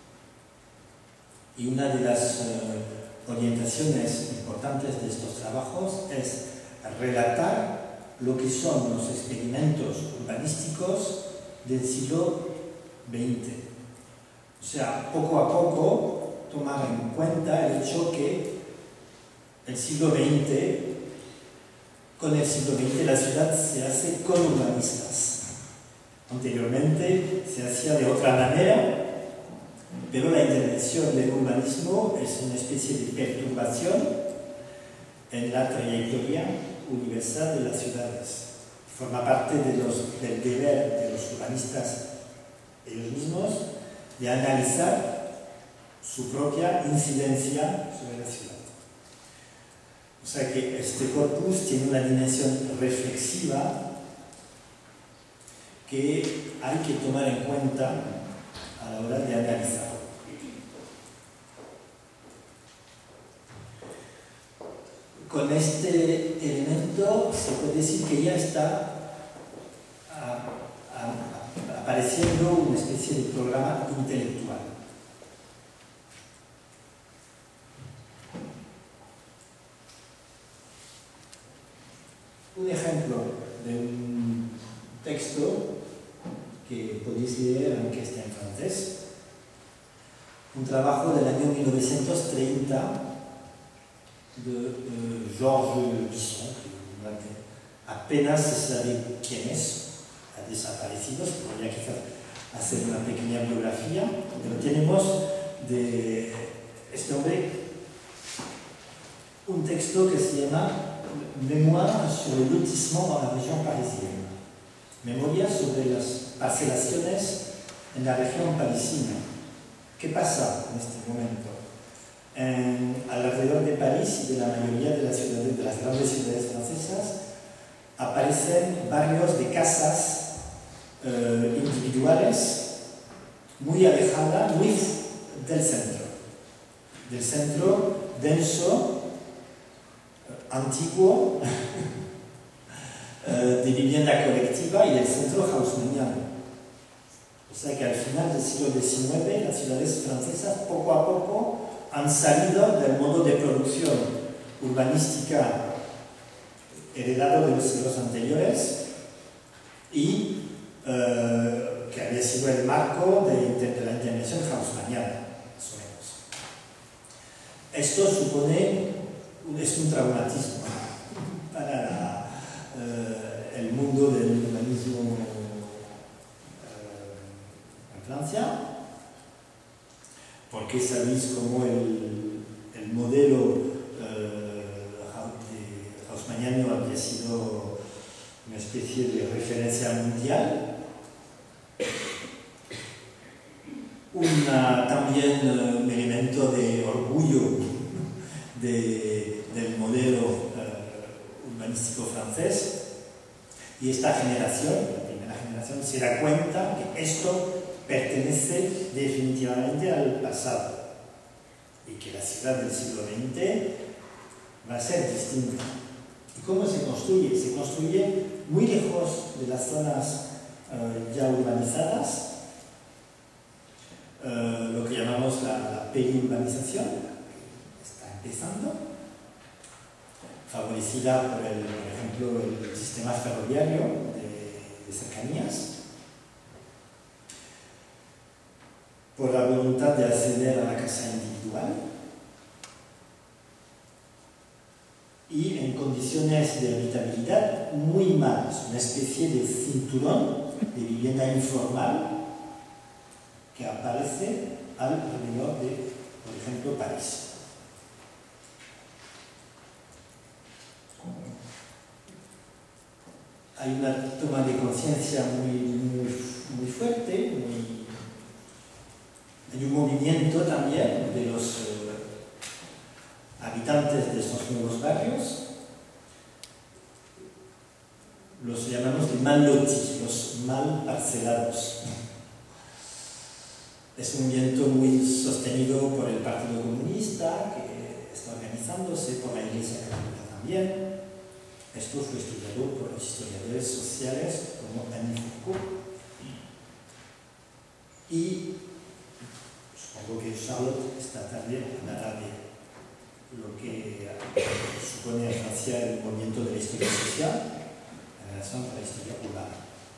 Y una de las orientaciones importantes de estos trabajos es relatar lo que son los experimentos urbanísticos del siglo XX. O sea, poco a poco tomar en cuenta el hecho que el siglo XX, con el siglo XX la ciudad se hace con urbanistas. Anteriormente se hacía de otra manera, pero la intervención del urbanismo es una especie de perturbación en la trayectoria universal de las ciudades. Forma parte del deber de los urbanistas ellos mismos de analizar su propia incidencia sobre la ciudad. O sea que este corpus tiene una dimensión reflexiva que hay que tomar en cuenta a la hora de analizar. Con este elemento se puede decir que ya está apareciendo una especie de programa intelectual. Un ejemplo de un texto que podéis leer, aunque esté en francés, un trabajo del año 1930 de Georges Bisson, que apenas se sabe quién es, ha desaparecido, se podría quizás hacer una pequeña biografía, pero tenemos de este hombre un texto que se llama Mémoire sur le lotissement dans la région parisienne, memoria sobre las parcelaciones en la región parisina. ¿Qué pasa en este momento? Alrededor de París y de la mayoría de las ciudades, de las grandes ciudades francesas, aparecen barrios de casas individuales muy alejadas, muy del centro denso, antiguo, de vivienda colectiva y del centro haussmanniano. O sea que al final del siglo XIX las ciudades francesas poco a poco han salido del modo de producción urbanística heredado de los siglos anteriores y que había sido el marco de la intervención haussmanniana, más o menos. Esto es un traumatismo para el mundo del urbanismo en Francia, porque sabéis cómo el modelo haussmanniano había sido una especie de referencia mundial. También un elemento de orgullo del modelo urbanístico francés, y esta generación, la primera generación, se da cuenta que esto pertenece definitivamente al pasado y que la ciudad del siglo XX va a ser distinta. ¿Y cómo se construye? Se construye muy lejos de las zonas ya urbanizadas, lo que llamamos la periurbanización, que está empezando, favorecida por ejemplo, el sistema ferroviario de cercanías, por la voluntad de acceder a la casa individual y en condiciones de habitabilidad muy malas, una especie de cinturón de vivienda informal que aparece alrededor de, por ejemplo, París. Hay una toma de conciencia muy fuerte, hay un movimiento también de los habitantes de estos nuevos barrios, los llamamos de mal lotis, los mal parcelados. Es un movimiento muy sostenido por el Partido Comunista, que está organizándose, por la Iglesia Católica también. Esto fue estudiado por los historiadores sociales como Denis Foucault. Y supongo que Charlotte esta tarde hablará de lo que supone en Francia el movimiento de la historia social en relación con la historia urbana.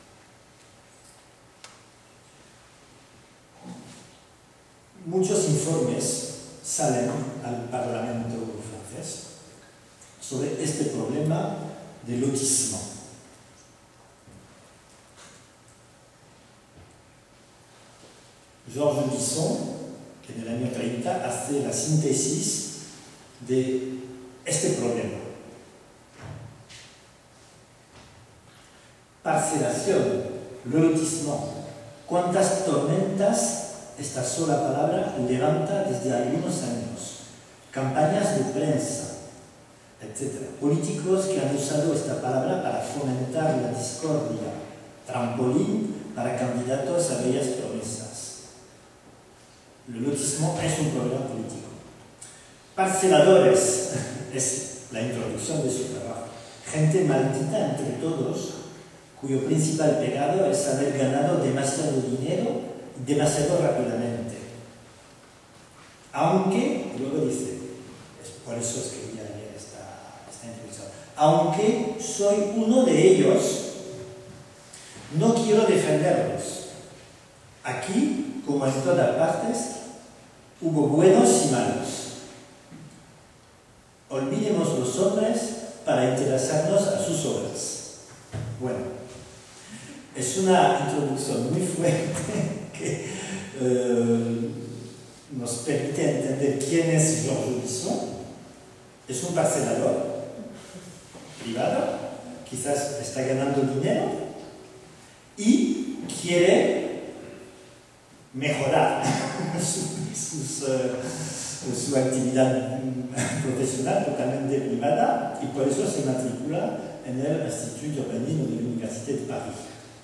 Muchos informes salen al Parlamento francés sobre este problema del lotismo. Georges Bisson, que en el año 30 hace la síntesis de este problema. Parcelación, lotismo, cuántas tormentas esta sola palabra levanta desde algunos años. Campañas de prensa, etc. Políticos que han usado esta palabra para fomentar la discordia, trampolín para candidatos a bellas promesas. El lotismo es un problema político. Parceladores es la introducción de su trabajo. Gente maldita entre todos, cuyo principal pecado es haber ganado demasiado dinero demasiado rápidamente. Aunque, luego dice, por eso escribí ayer esta introducción, aunque soy uno de ellos, no quiero defenderlos. Aquí, como en todas partes, hubo buenos y malos. Olvidemos los hombres para interesarnos a sus obras. Bueno, es una introducción muy fuerte que nos permite entender quién es Georges Bisson. Es un parcelador privado, quizás está ganando dinero y quiere mejorar su actividad profesional totalmente privada y por eso se matricula en el Institut d'Urbanisme de la Université de París.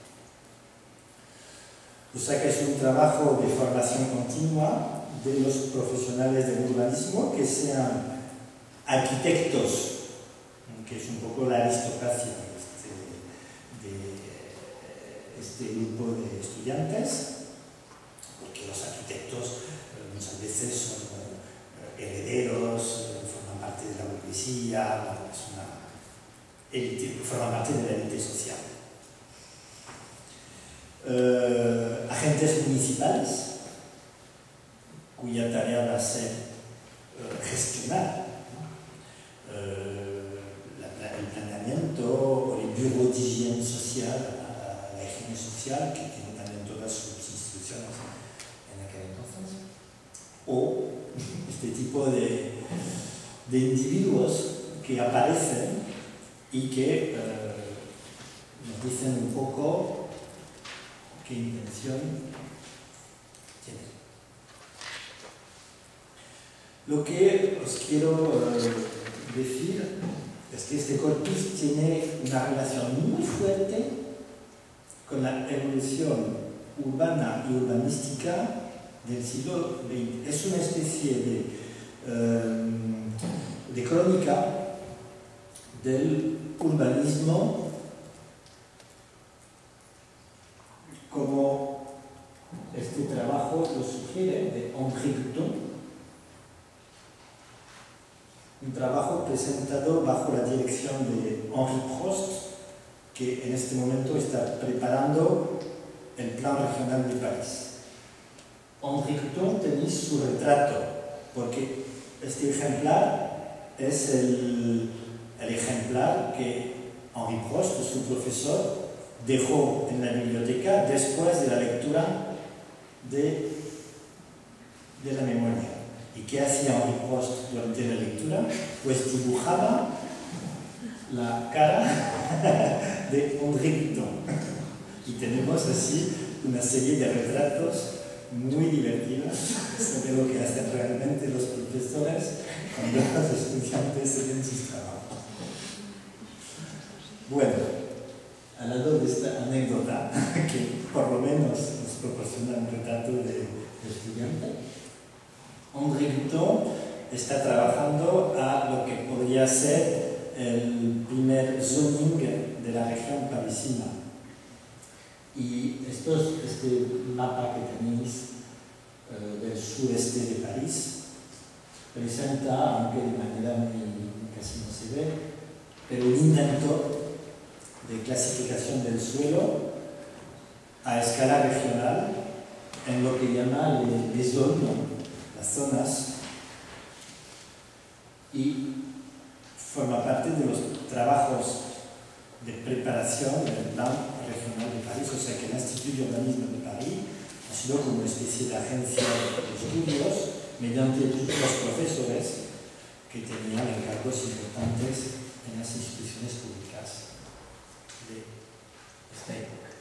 O sea que es un trabajo de formación continua de los profesionales del urbanismo, que sean arquitectos, que es un poco la aristocracia de este grupo de estudiantes, porque los arquitectos muchas veces son herederos, forman parte de la burguesía, es una élite, forman parte de la élite social. Agentes municipales, cuya tarea va a ser gestionar el planeamiento o el bureau d'hygiène social, la higiene social, que tiene también todas sus instituciones en aquel entonces, o este tipo de individuos que aparecen y que nos dicen un poco qué intención tiene. Lo que os quiero decir es que este corpus tiene una relación muy fuerte con la evolución urbana y urbanística del siglo XX. Es una especie de de crónica del urbanismo como este trabajo lo sugiere, de Henri Guton, un trabajo presentado bajo la dirección de Henri Prost, que en este momento está preparando el Plan Regional de París. Henri Guton tenéis su retrato, porque este ejemplar es el ejemplar que Henri Prost, su profesor, dejó en la biblioteca después de la lectura de la memoria. ¿Y qué hacía Henri Prost durante la lectura? Pues dibujaba la cara de Henri Guton. Y tenemos así una serie de retratos muy divertidos sobre lo que hacen realmente los profesores cuando los estudiantes hacen sus trabajos. Bueno, al lado de esta anécdota, que por lo menos nos proporciona un retrato de estudiante, Henri Guton está trabajando a lo que podría ser el primer zoning de la región parisina. Y este mapa que tenéis del sureste de París presenta, aunque de manera casi no se ve, pero un intento de clasificación del suelo a escala regional en lo que llama les zones, las zonas, y forma parte de los trabajos de preparación del Plan Regional de París, o sea que el Instituto de Urbanismo de París ha sido como una especie de agencia de estudios mediante todos los profesores que tenían encargos importantes en las instituciones públicas de esta época.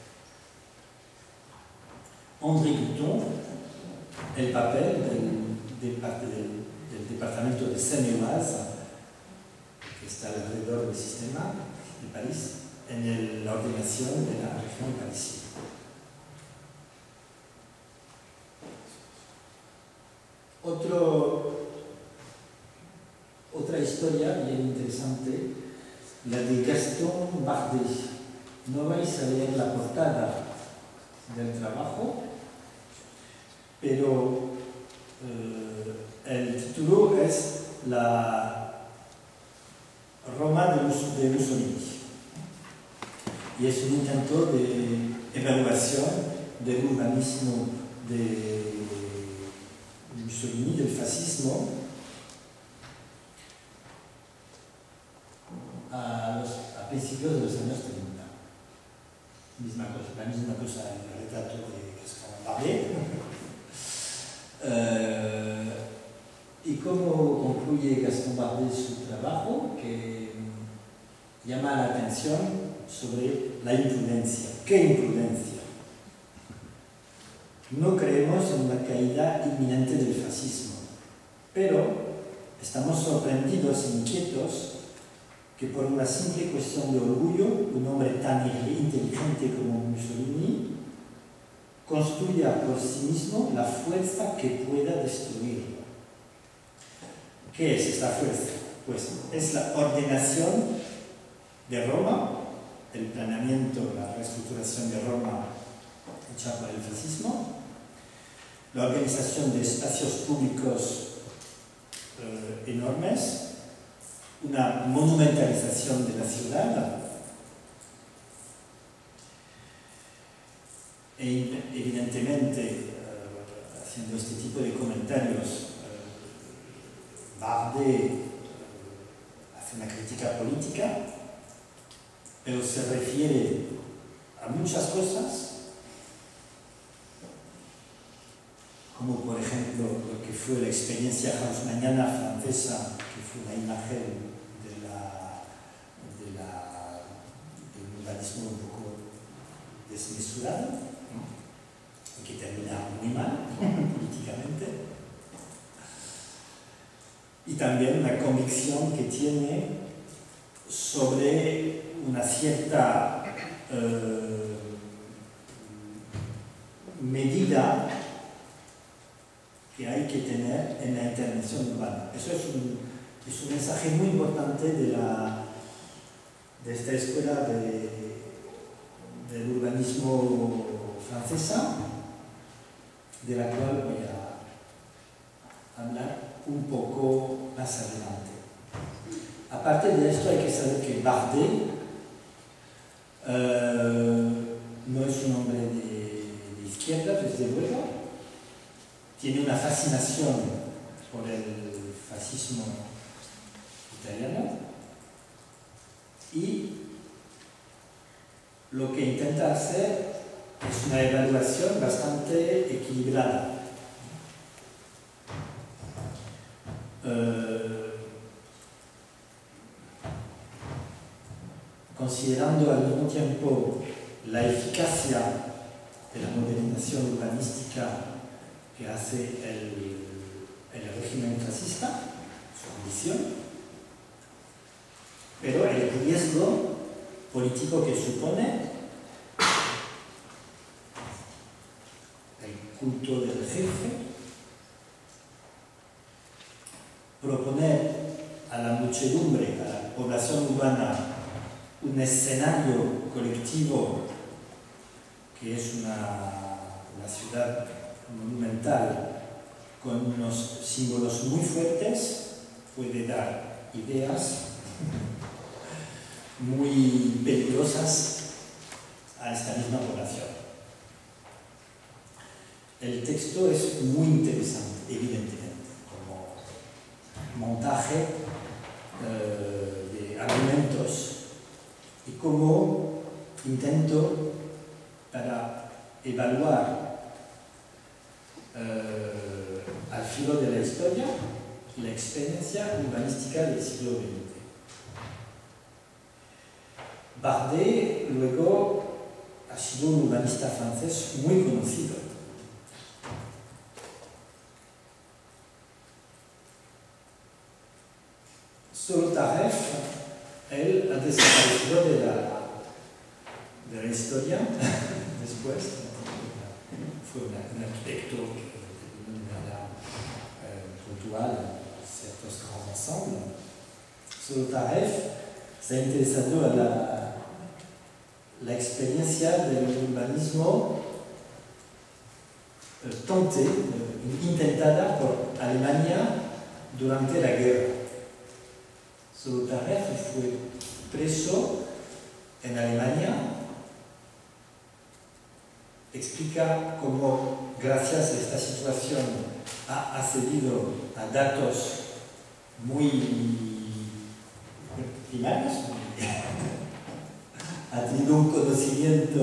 Henri Guton, el papel del departamento de Seine-et-Oise, que está alrededor del sistema de París, en la ordenación de la región parisina. Otra historia bien interesante, la de Gaston Bardé. No vais a leer la portada del trabajo, pero el título es La Roma de Mussolini. Y es un intento de evaluación del urbanismo de Mussolini, del fascismo, a principios de los años 30. La misma cosa en el retrato de Gaston Bardé. ¿Y cómo concluye Gaston Bardé su trabajo? Que llama la atención sobre la imprudencia. ¿Qué imprudencia? No creemos en la caída inminente del fascismo, pero estamos sorprendidos e inquietos que por una simple cuestión de orgullo, un hombre tan inteligente como Mussolini construya por sí mismo la fuerza que pueda destruirlo. ¿Qué es esta fuerza? Pues es la ordenación de Roma, el planeamiento, la reestructuración de Roma hecha por el fascismo, la organización de espacios públicos enormes, una monumentalización de la ciudad, e evidentemente, haciendo este tipo de comentarios, Bardé hace una crítica política, pero se refiere a muchas cosas, como por ejemplo lo que fue la experiencia haussmanniana francesa, que fue una imagen del urbanismo un poco desmesurado, ¿no? Y que termina muy mal políticamente. Y también la convicción que tiene sobre una cierta medida que hay que tener en la intervención urbana. Eso es un mensaje muy importante de esta escuela del urbanismo francesa, de la cual voy a hablar un poco más adelante. Aparte de esto, hay que saber que Bardet no es un hombre de izquierda, desde luego. Tiene una fascinación por el fascismo italiano y lo que intenta hacer es una evaluación bastante equilibrada. Considerando al mismo tiempo la eficacia de la modernización urbanística que hace el régimen fascista, su ambición, pero el riesgo político que supone el culto del jefe, proponer a la muchedumbre, a la población urbana, un escenario colectivo que es una ciudad monumental con unos símbolos muy fuertes, puede dar ideas muy peligrosas a esta misma población. El texto es muy interesante, evidentemente, como montaje de argumentos y como intento para evaluar al filo de la historia la experiencia urbanística del siglo XX. Bardet luego ha sido un urbanista francés muy conocido. Solotareff, él ha desaparecido de la historia después. Fue un arquitecto de manera puntual en ciertos grandes ensembles. Solotareff se ha interesado a la experiencia del urbanismo intentada por Alemania durante la guerra. Solotareff fue preso en Alemania. Explica cómo, gracias a esta situación, ha accedido a datos muy primarios, ha tenido un conocimiento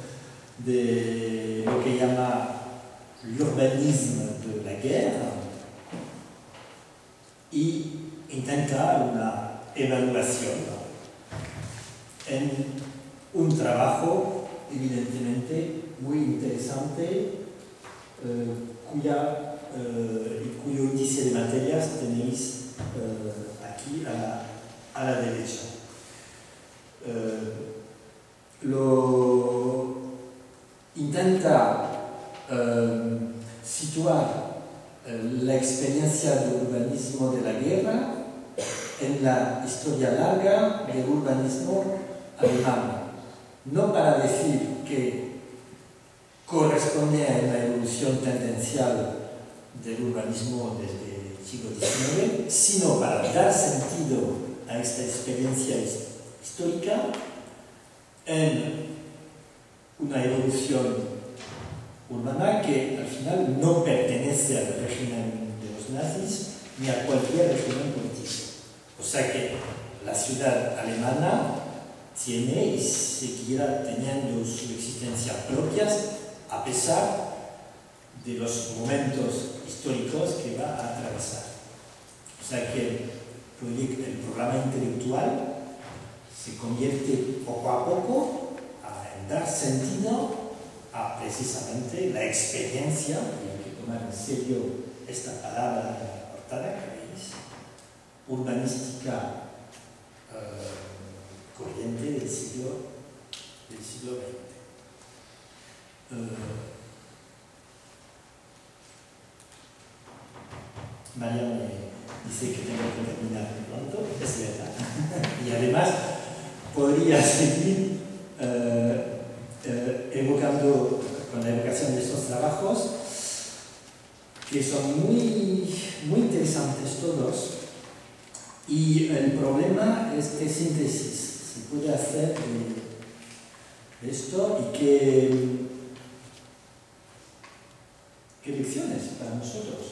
de lo que llama l'urbanisme de la guerra y intenta una evaluación en un trabajo evidentemente muy interesante cuyo índice de materias tenéis aquí a la derecha. Lo intenta situar la experiencia del urbanismo de la guerra en la historia larga del urbanismo alemán. No para decir que corresponde a la evolución tendencial del urbanismo desde el siglo XIX, sino para dar sentido a esta experiencia histórica en una evolución urbana que al final no pertenece al régimen de los nazis ni a cualquier régimen político. O sea que la ciudad alemana tiene y seguirá teniendo su existencia propia a pesar de los momentos históricos que va a atravesar. O sea que el programa intelectual se convierte poco a poco en dar sentido a precisamente la experiencia, y hay que tomar en serio esta palabra en la portada que veis, urbanística corriente del siglo XX. María me dice que tengo que terminar pronto, es verdad. Y además podría seguir evocando, con la evocación de estos trabajos, que son muy, muy interesantes todos. Y el problema es qué síntesis se puede hacer de esto y qué lecciones para nosotros.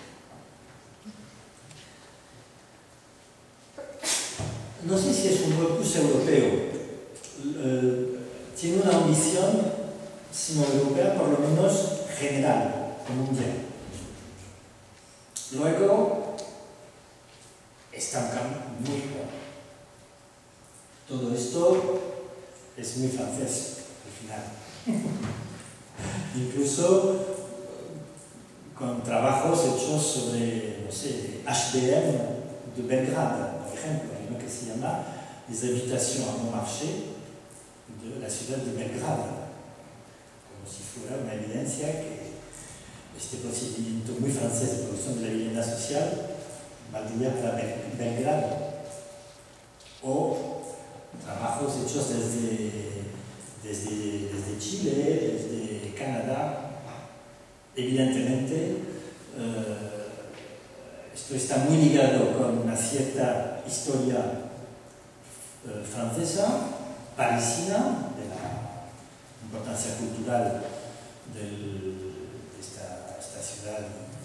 No sé si es un corpus europeo. Tiene una ambición, si no europea, por lo menos general, mundial. Luego, está un cambio muy bueno. Todo esto es muy francés, al final. Incluso con trabajos hechos sobre, no sé, HBM de Belgrade, por ejemplo, hay uno que se llama Les habitations à Montmarché de la ciudad de Belgrade, como si fuera una evidencia que este procedimiento muy francés de producción de la vivienda social valdría para Belgrado, o trabajos hechos desde Chile, desde Canadá. Evidentemente, esto está muy ligado con una cierta historia francesa, parisina, de la importancia cultural de esta ciudad,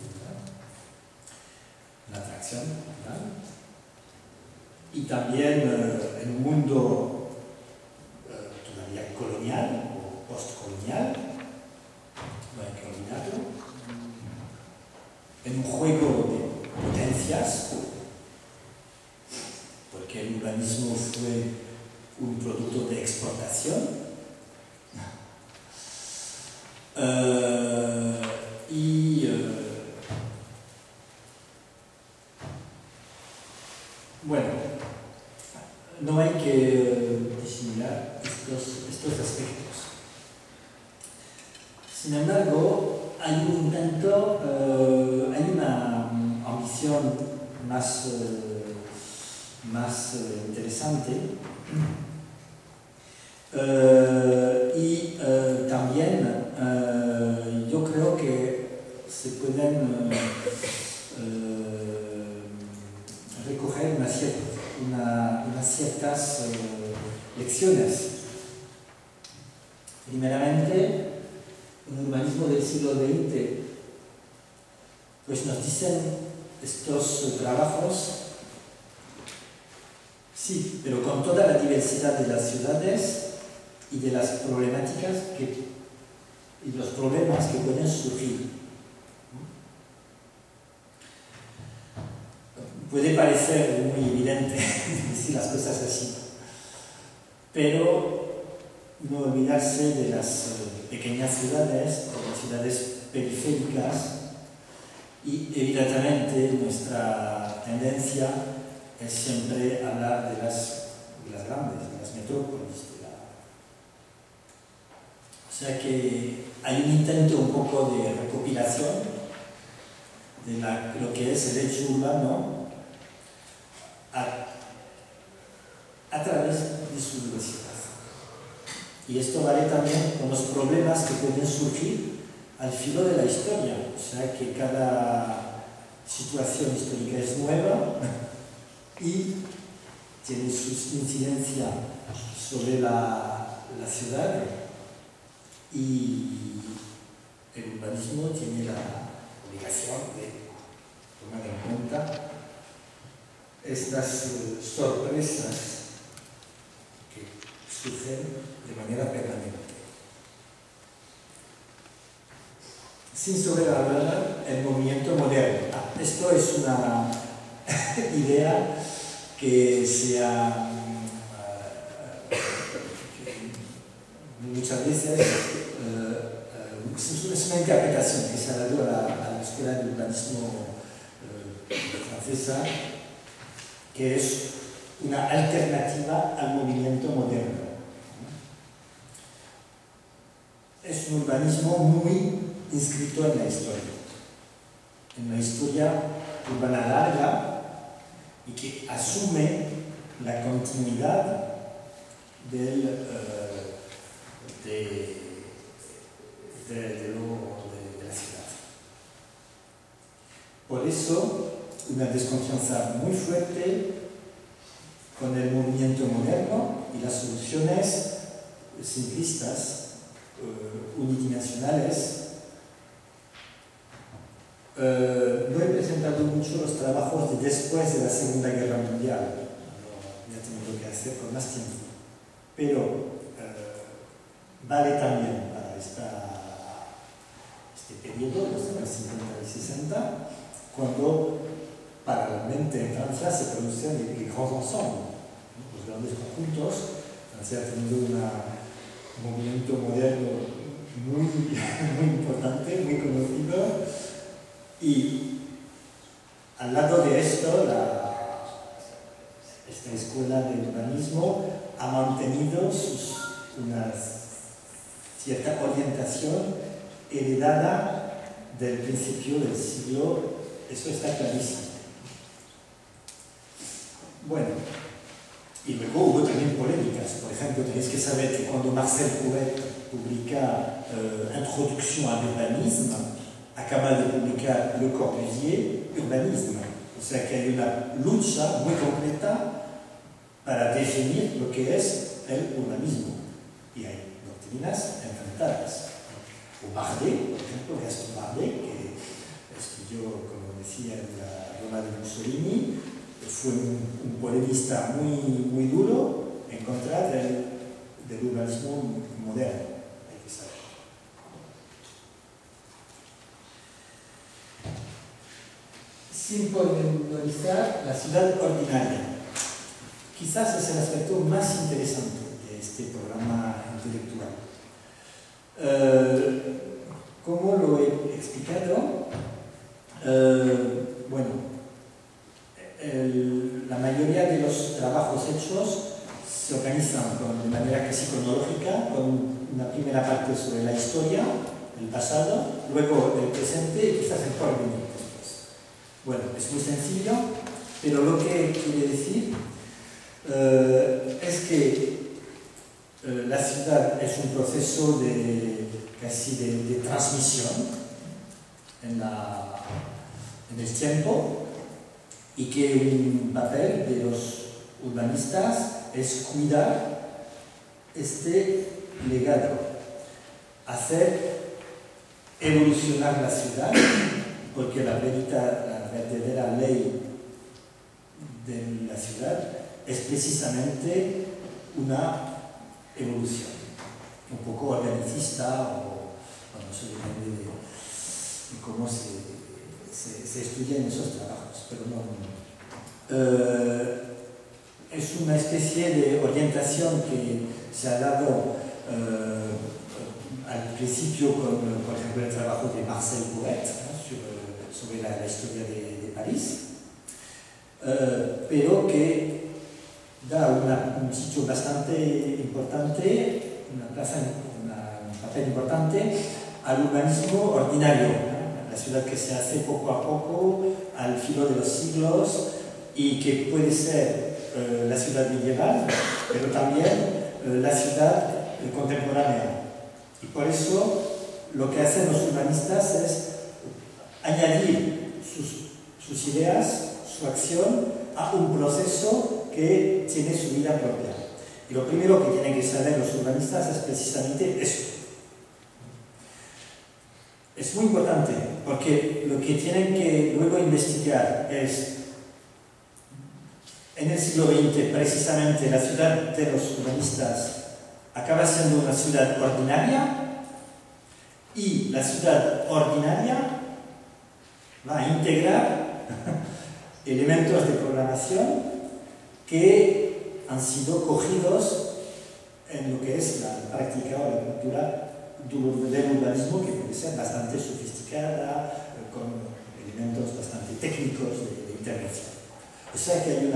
una atracción, ¿verdad? Y también en un mundo todavía colonial o postcolonial, no hay que olvidarlo, en un juego de potencias, porque el urbanismo fue un producto de exportación, bueno, no hay que disimular estos aspectos. Sin embargo, hay una ambición más interesante y también yo creo que se pueden recoger unas ciertas lecciones. Primeramente, un urbanismo del siglo XX, pues nos dicen estos trabajos, sí, pero con toda la diversidad de las ciudades y de las problemáticas y los problemas que pueden surgir. Puede parecer muy evidente decir las cosas así, pero no olvidarse de las pequeñas ciudades, de las ciudades periféricas, y evidentemente nuestra tendencia es siempre hablar de las grandes, de las metrópolis. O sea que hay un intento un poco de recopilación de lo que es el hecho urbano a través de su diversidad. Y esto vale también con los problemas que pueden surgir al filo de la historia. O sea que cada situación histórica es nueva y tiene su incidencia sobre la ciudad, y el urbanismo tiene la obligación de tomar en cuenta estas sorpresas que surgen de manera permanente. Sin sobrevalorar el movimiento moderno. Esto es una idea que muchas veces es una interpretación que se ha dado a la escuela de urbanismo francesa, que es una alternativa al movimiento moderno. Es un urbanismo muy inscrito en la historia urbana larga, y que asume la continuidad de la ciudad. Por eso, una desconfianza muy fuerte con el movimiento moderno y las soluciones simplistas, unidimensionales. No he presentado mucho los trabajos de después de la Segunda Guerra Mundial, ya tengo que hacer con más tiempo, pero vale también para este periodo, los años 50 y 60, cuando paralelamente en Francia se producen los grandes ensembles, los grandes conjuntos. Francia ha tenido un movimiento moderno muy importante, muy conocido, y al lado de esto, esta escuela de urbanismo ha mantenido una cierta orientación heredada del principio del siglo. Eso está clarísimo. Bueno, y luego hubo también polémicas. Por ejemplo, tenéis que saber que cuando Marcel Couette publica Introduction à l'urbanisme, acaba de publicar Le Corbusier, Urbanisme. O sea que hay una lucha muy concreta para definir lo que es el urbanismo. Y hay doctrinas enfrentadas. O Bardet, por ejemplo, Gaston Bardet, que estudió, como decía, en la Roma de Mussolini, fue un polemista muy duro en contra del urbanismo moderno, hay que saber. Sin pormenorizar la ciudad ordinaria. Quizás es el aspecto más interesante de este programa intelectual. ¿Cómo lo he explicado? Bueno, la mayoría de los trabajos hechos se organizan de manera casi cronológica, con una primera parte sobre la historia, el pasado, luego el presente y quizás el porvenir después. Bueno, es muy sencillo, pero lo que quiere decir es que la ciudad es un proceso casi de transmisión en el tiempo, y que un papel de los urbanistas es cuidar este legado, hacer evolucionar la ciudad, porque la verdadera ley de la ciudad es precisamente una evolución, un poco organicista, o bueno, eso depende de cómo se estudian esos trabajos, pero no. Es una especie de orientación que se ha dado al principio con, por ejemplo, el trabajo de Marcel Couette, ¿no? sobre la historia de París, pero que da un sitio bastante importante, un papel importante al urbanismo ordinario, ¿no? La ciudad que se hace poco a poco, al filo de los siglos, y que puede ser la ciudad medieval, pero también la ciudad contemporánea. Y por eso lo que hacen los urbanistas es añadir sus ideas, su acción, a un proceso que tiene su vida propia. Y lo primero que tienen que saber los urbanistas es precisamente eso. Es muy importante, porque lo que tienen que luego investigar es, en el siglo XX, precisamente la ciudad de los urbanistas acaba siendo una ciudad ordinaria, y la ciudad ordinaria va a integrar elementos de programación que han sido cogidos en lo que es la práctica o la cultura del urbanismo, que puede ser bastante sofisticada, con elementos bastante técnicos de intervención. O sea que hay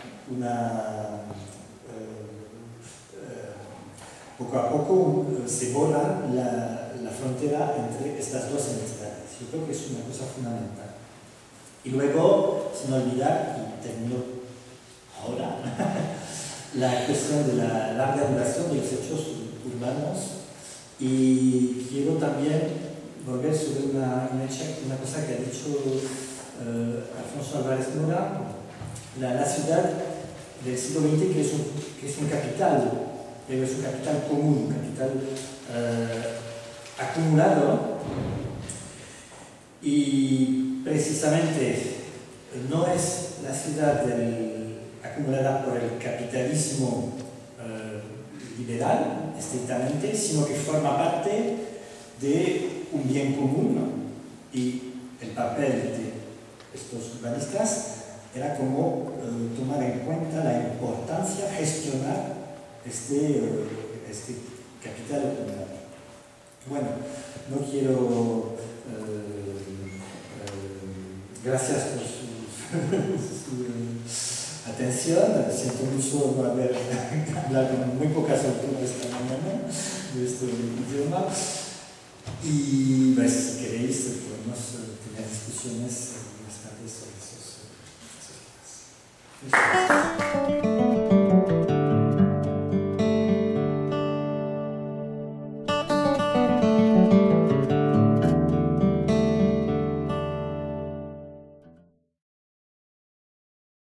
poco a poco se borra la frontera entre estas dos entidades. Yo creo que es una cosa fundamental. Y luego, sin olvidar, y termino ahora, la cuestión de la larga duración de los hechos urbanos. Y quiero también volver sobre una cosa que ha dicho Alfonso Álvarez Mora, la ciudad del siglo XX que es un capital, pero es un capital común, un capital acumulado, y precisamente no es la ciudad acumulada por el capitalismo liberal, estrictamente, sino que forma parte de un bien común, ¿no? Y el papel de estos urbanistas era como tomar en cuenta la importancia, gestionar este capital acumulado. Bueno, no quiero... gracias por su atención. Siento mucho no haber hablado con muy pocas alturas esta mañana de este idioma. Y pues, si queréis, podemos tener discusiones más tarde sobre esos temas.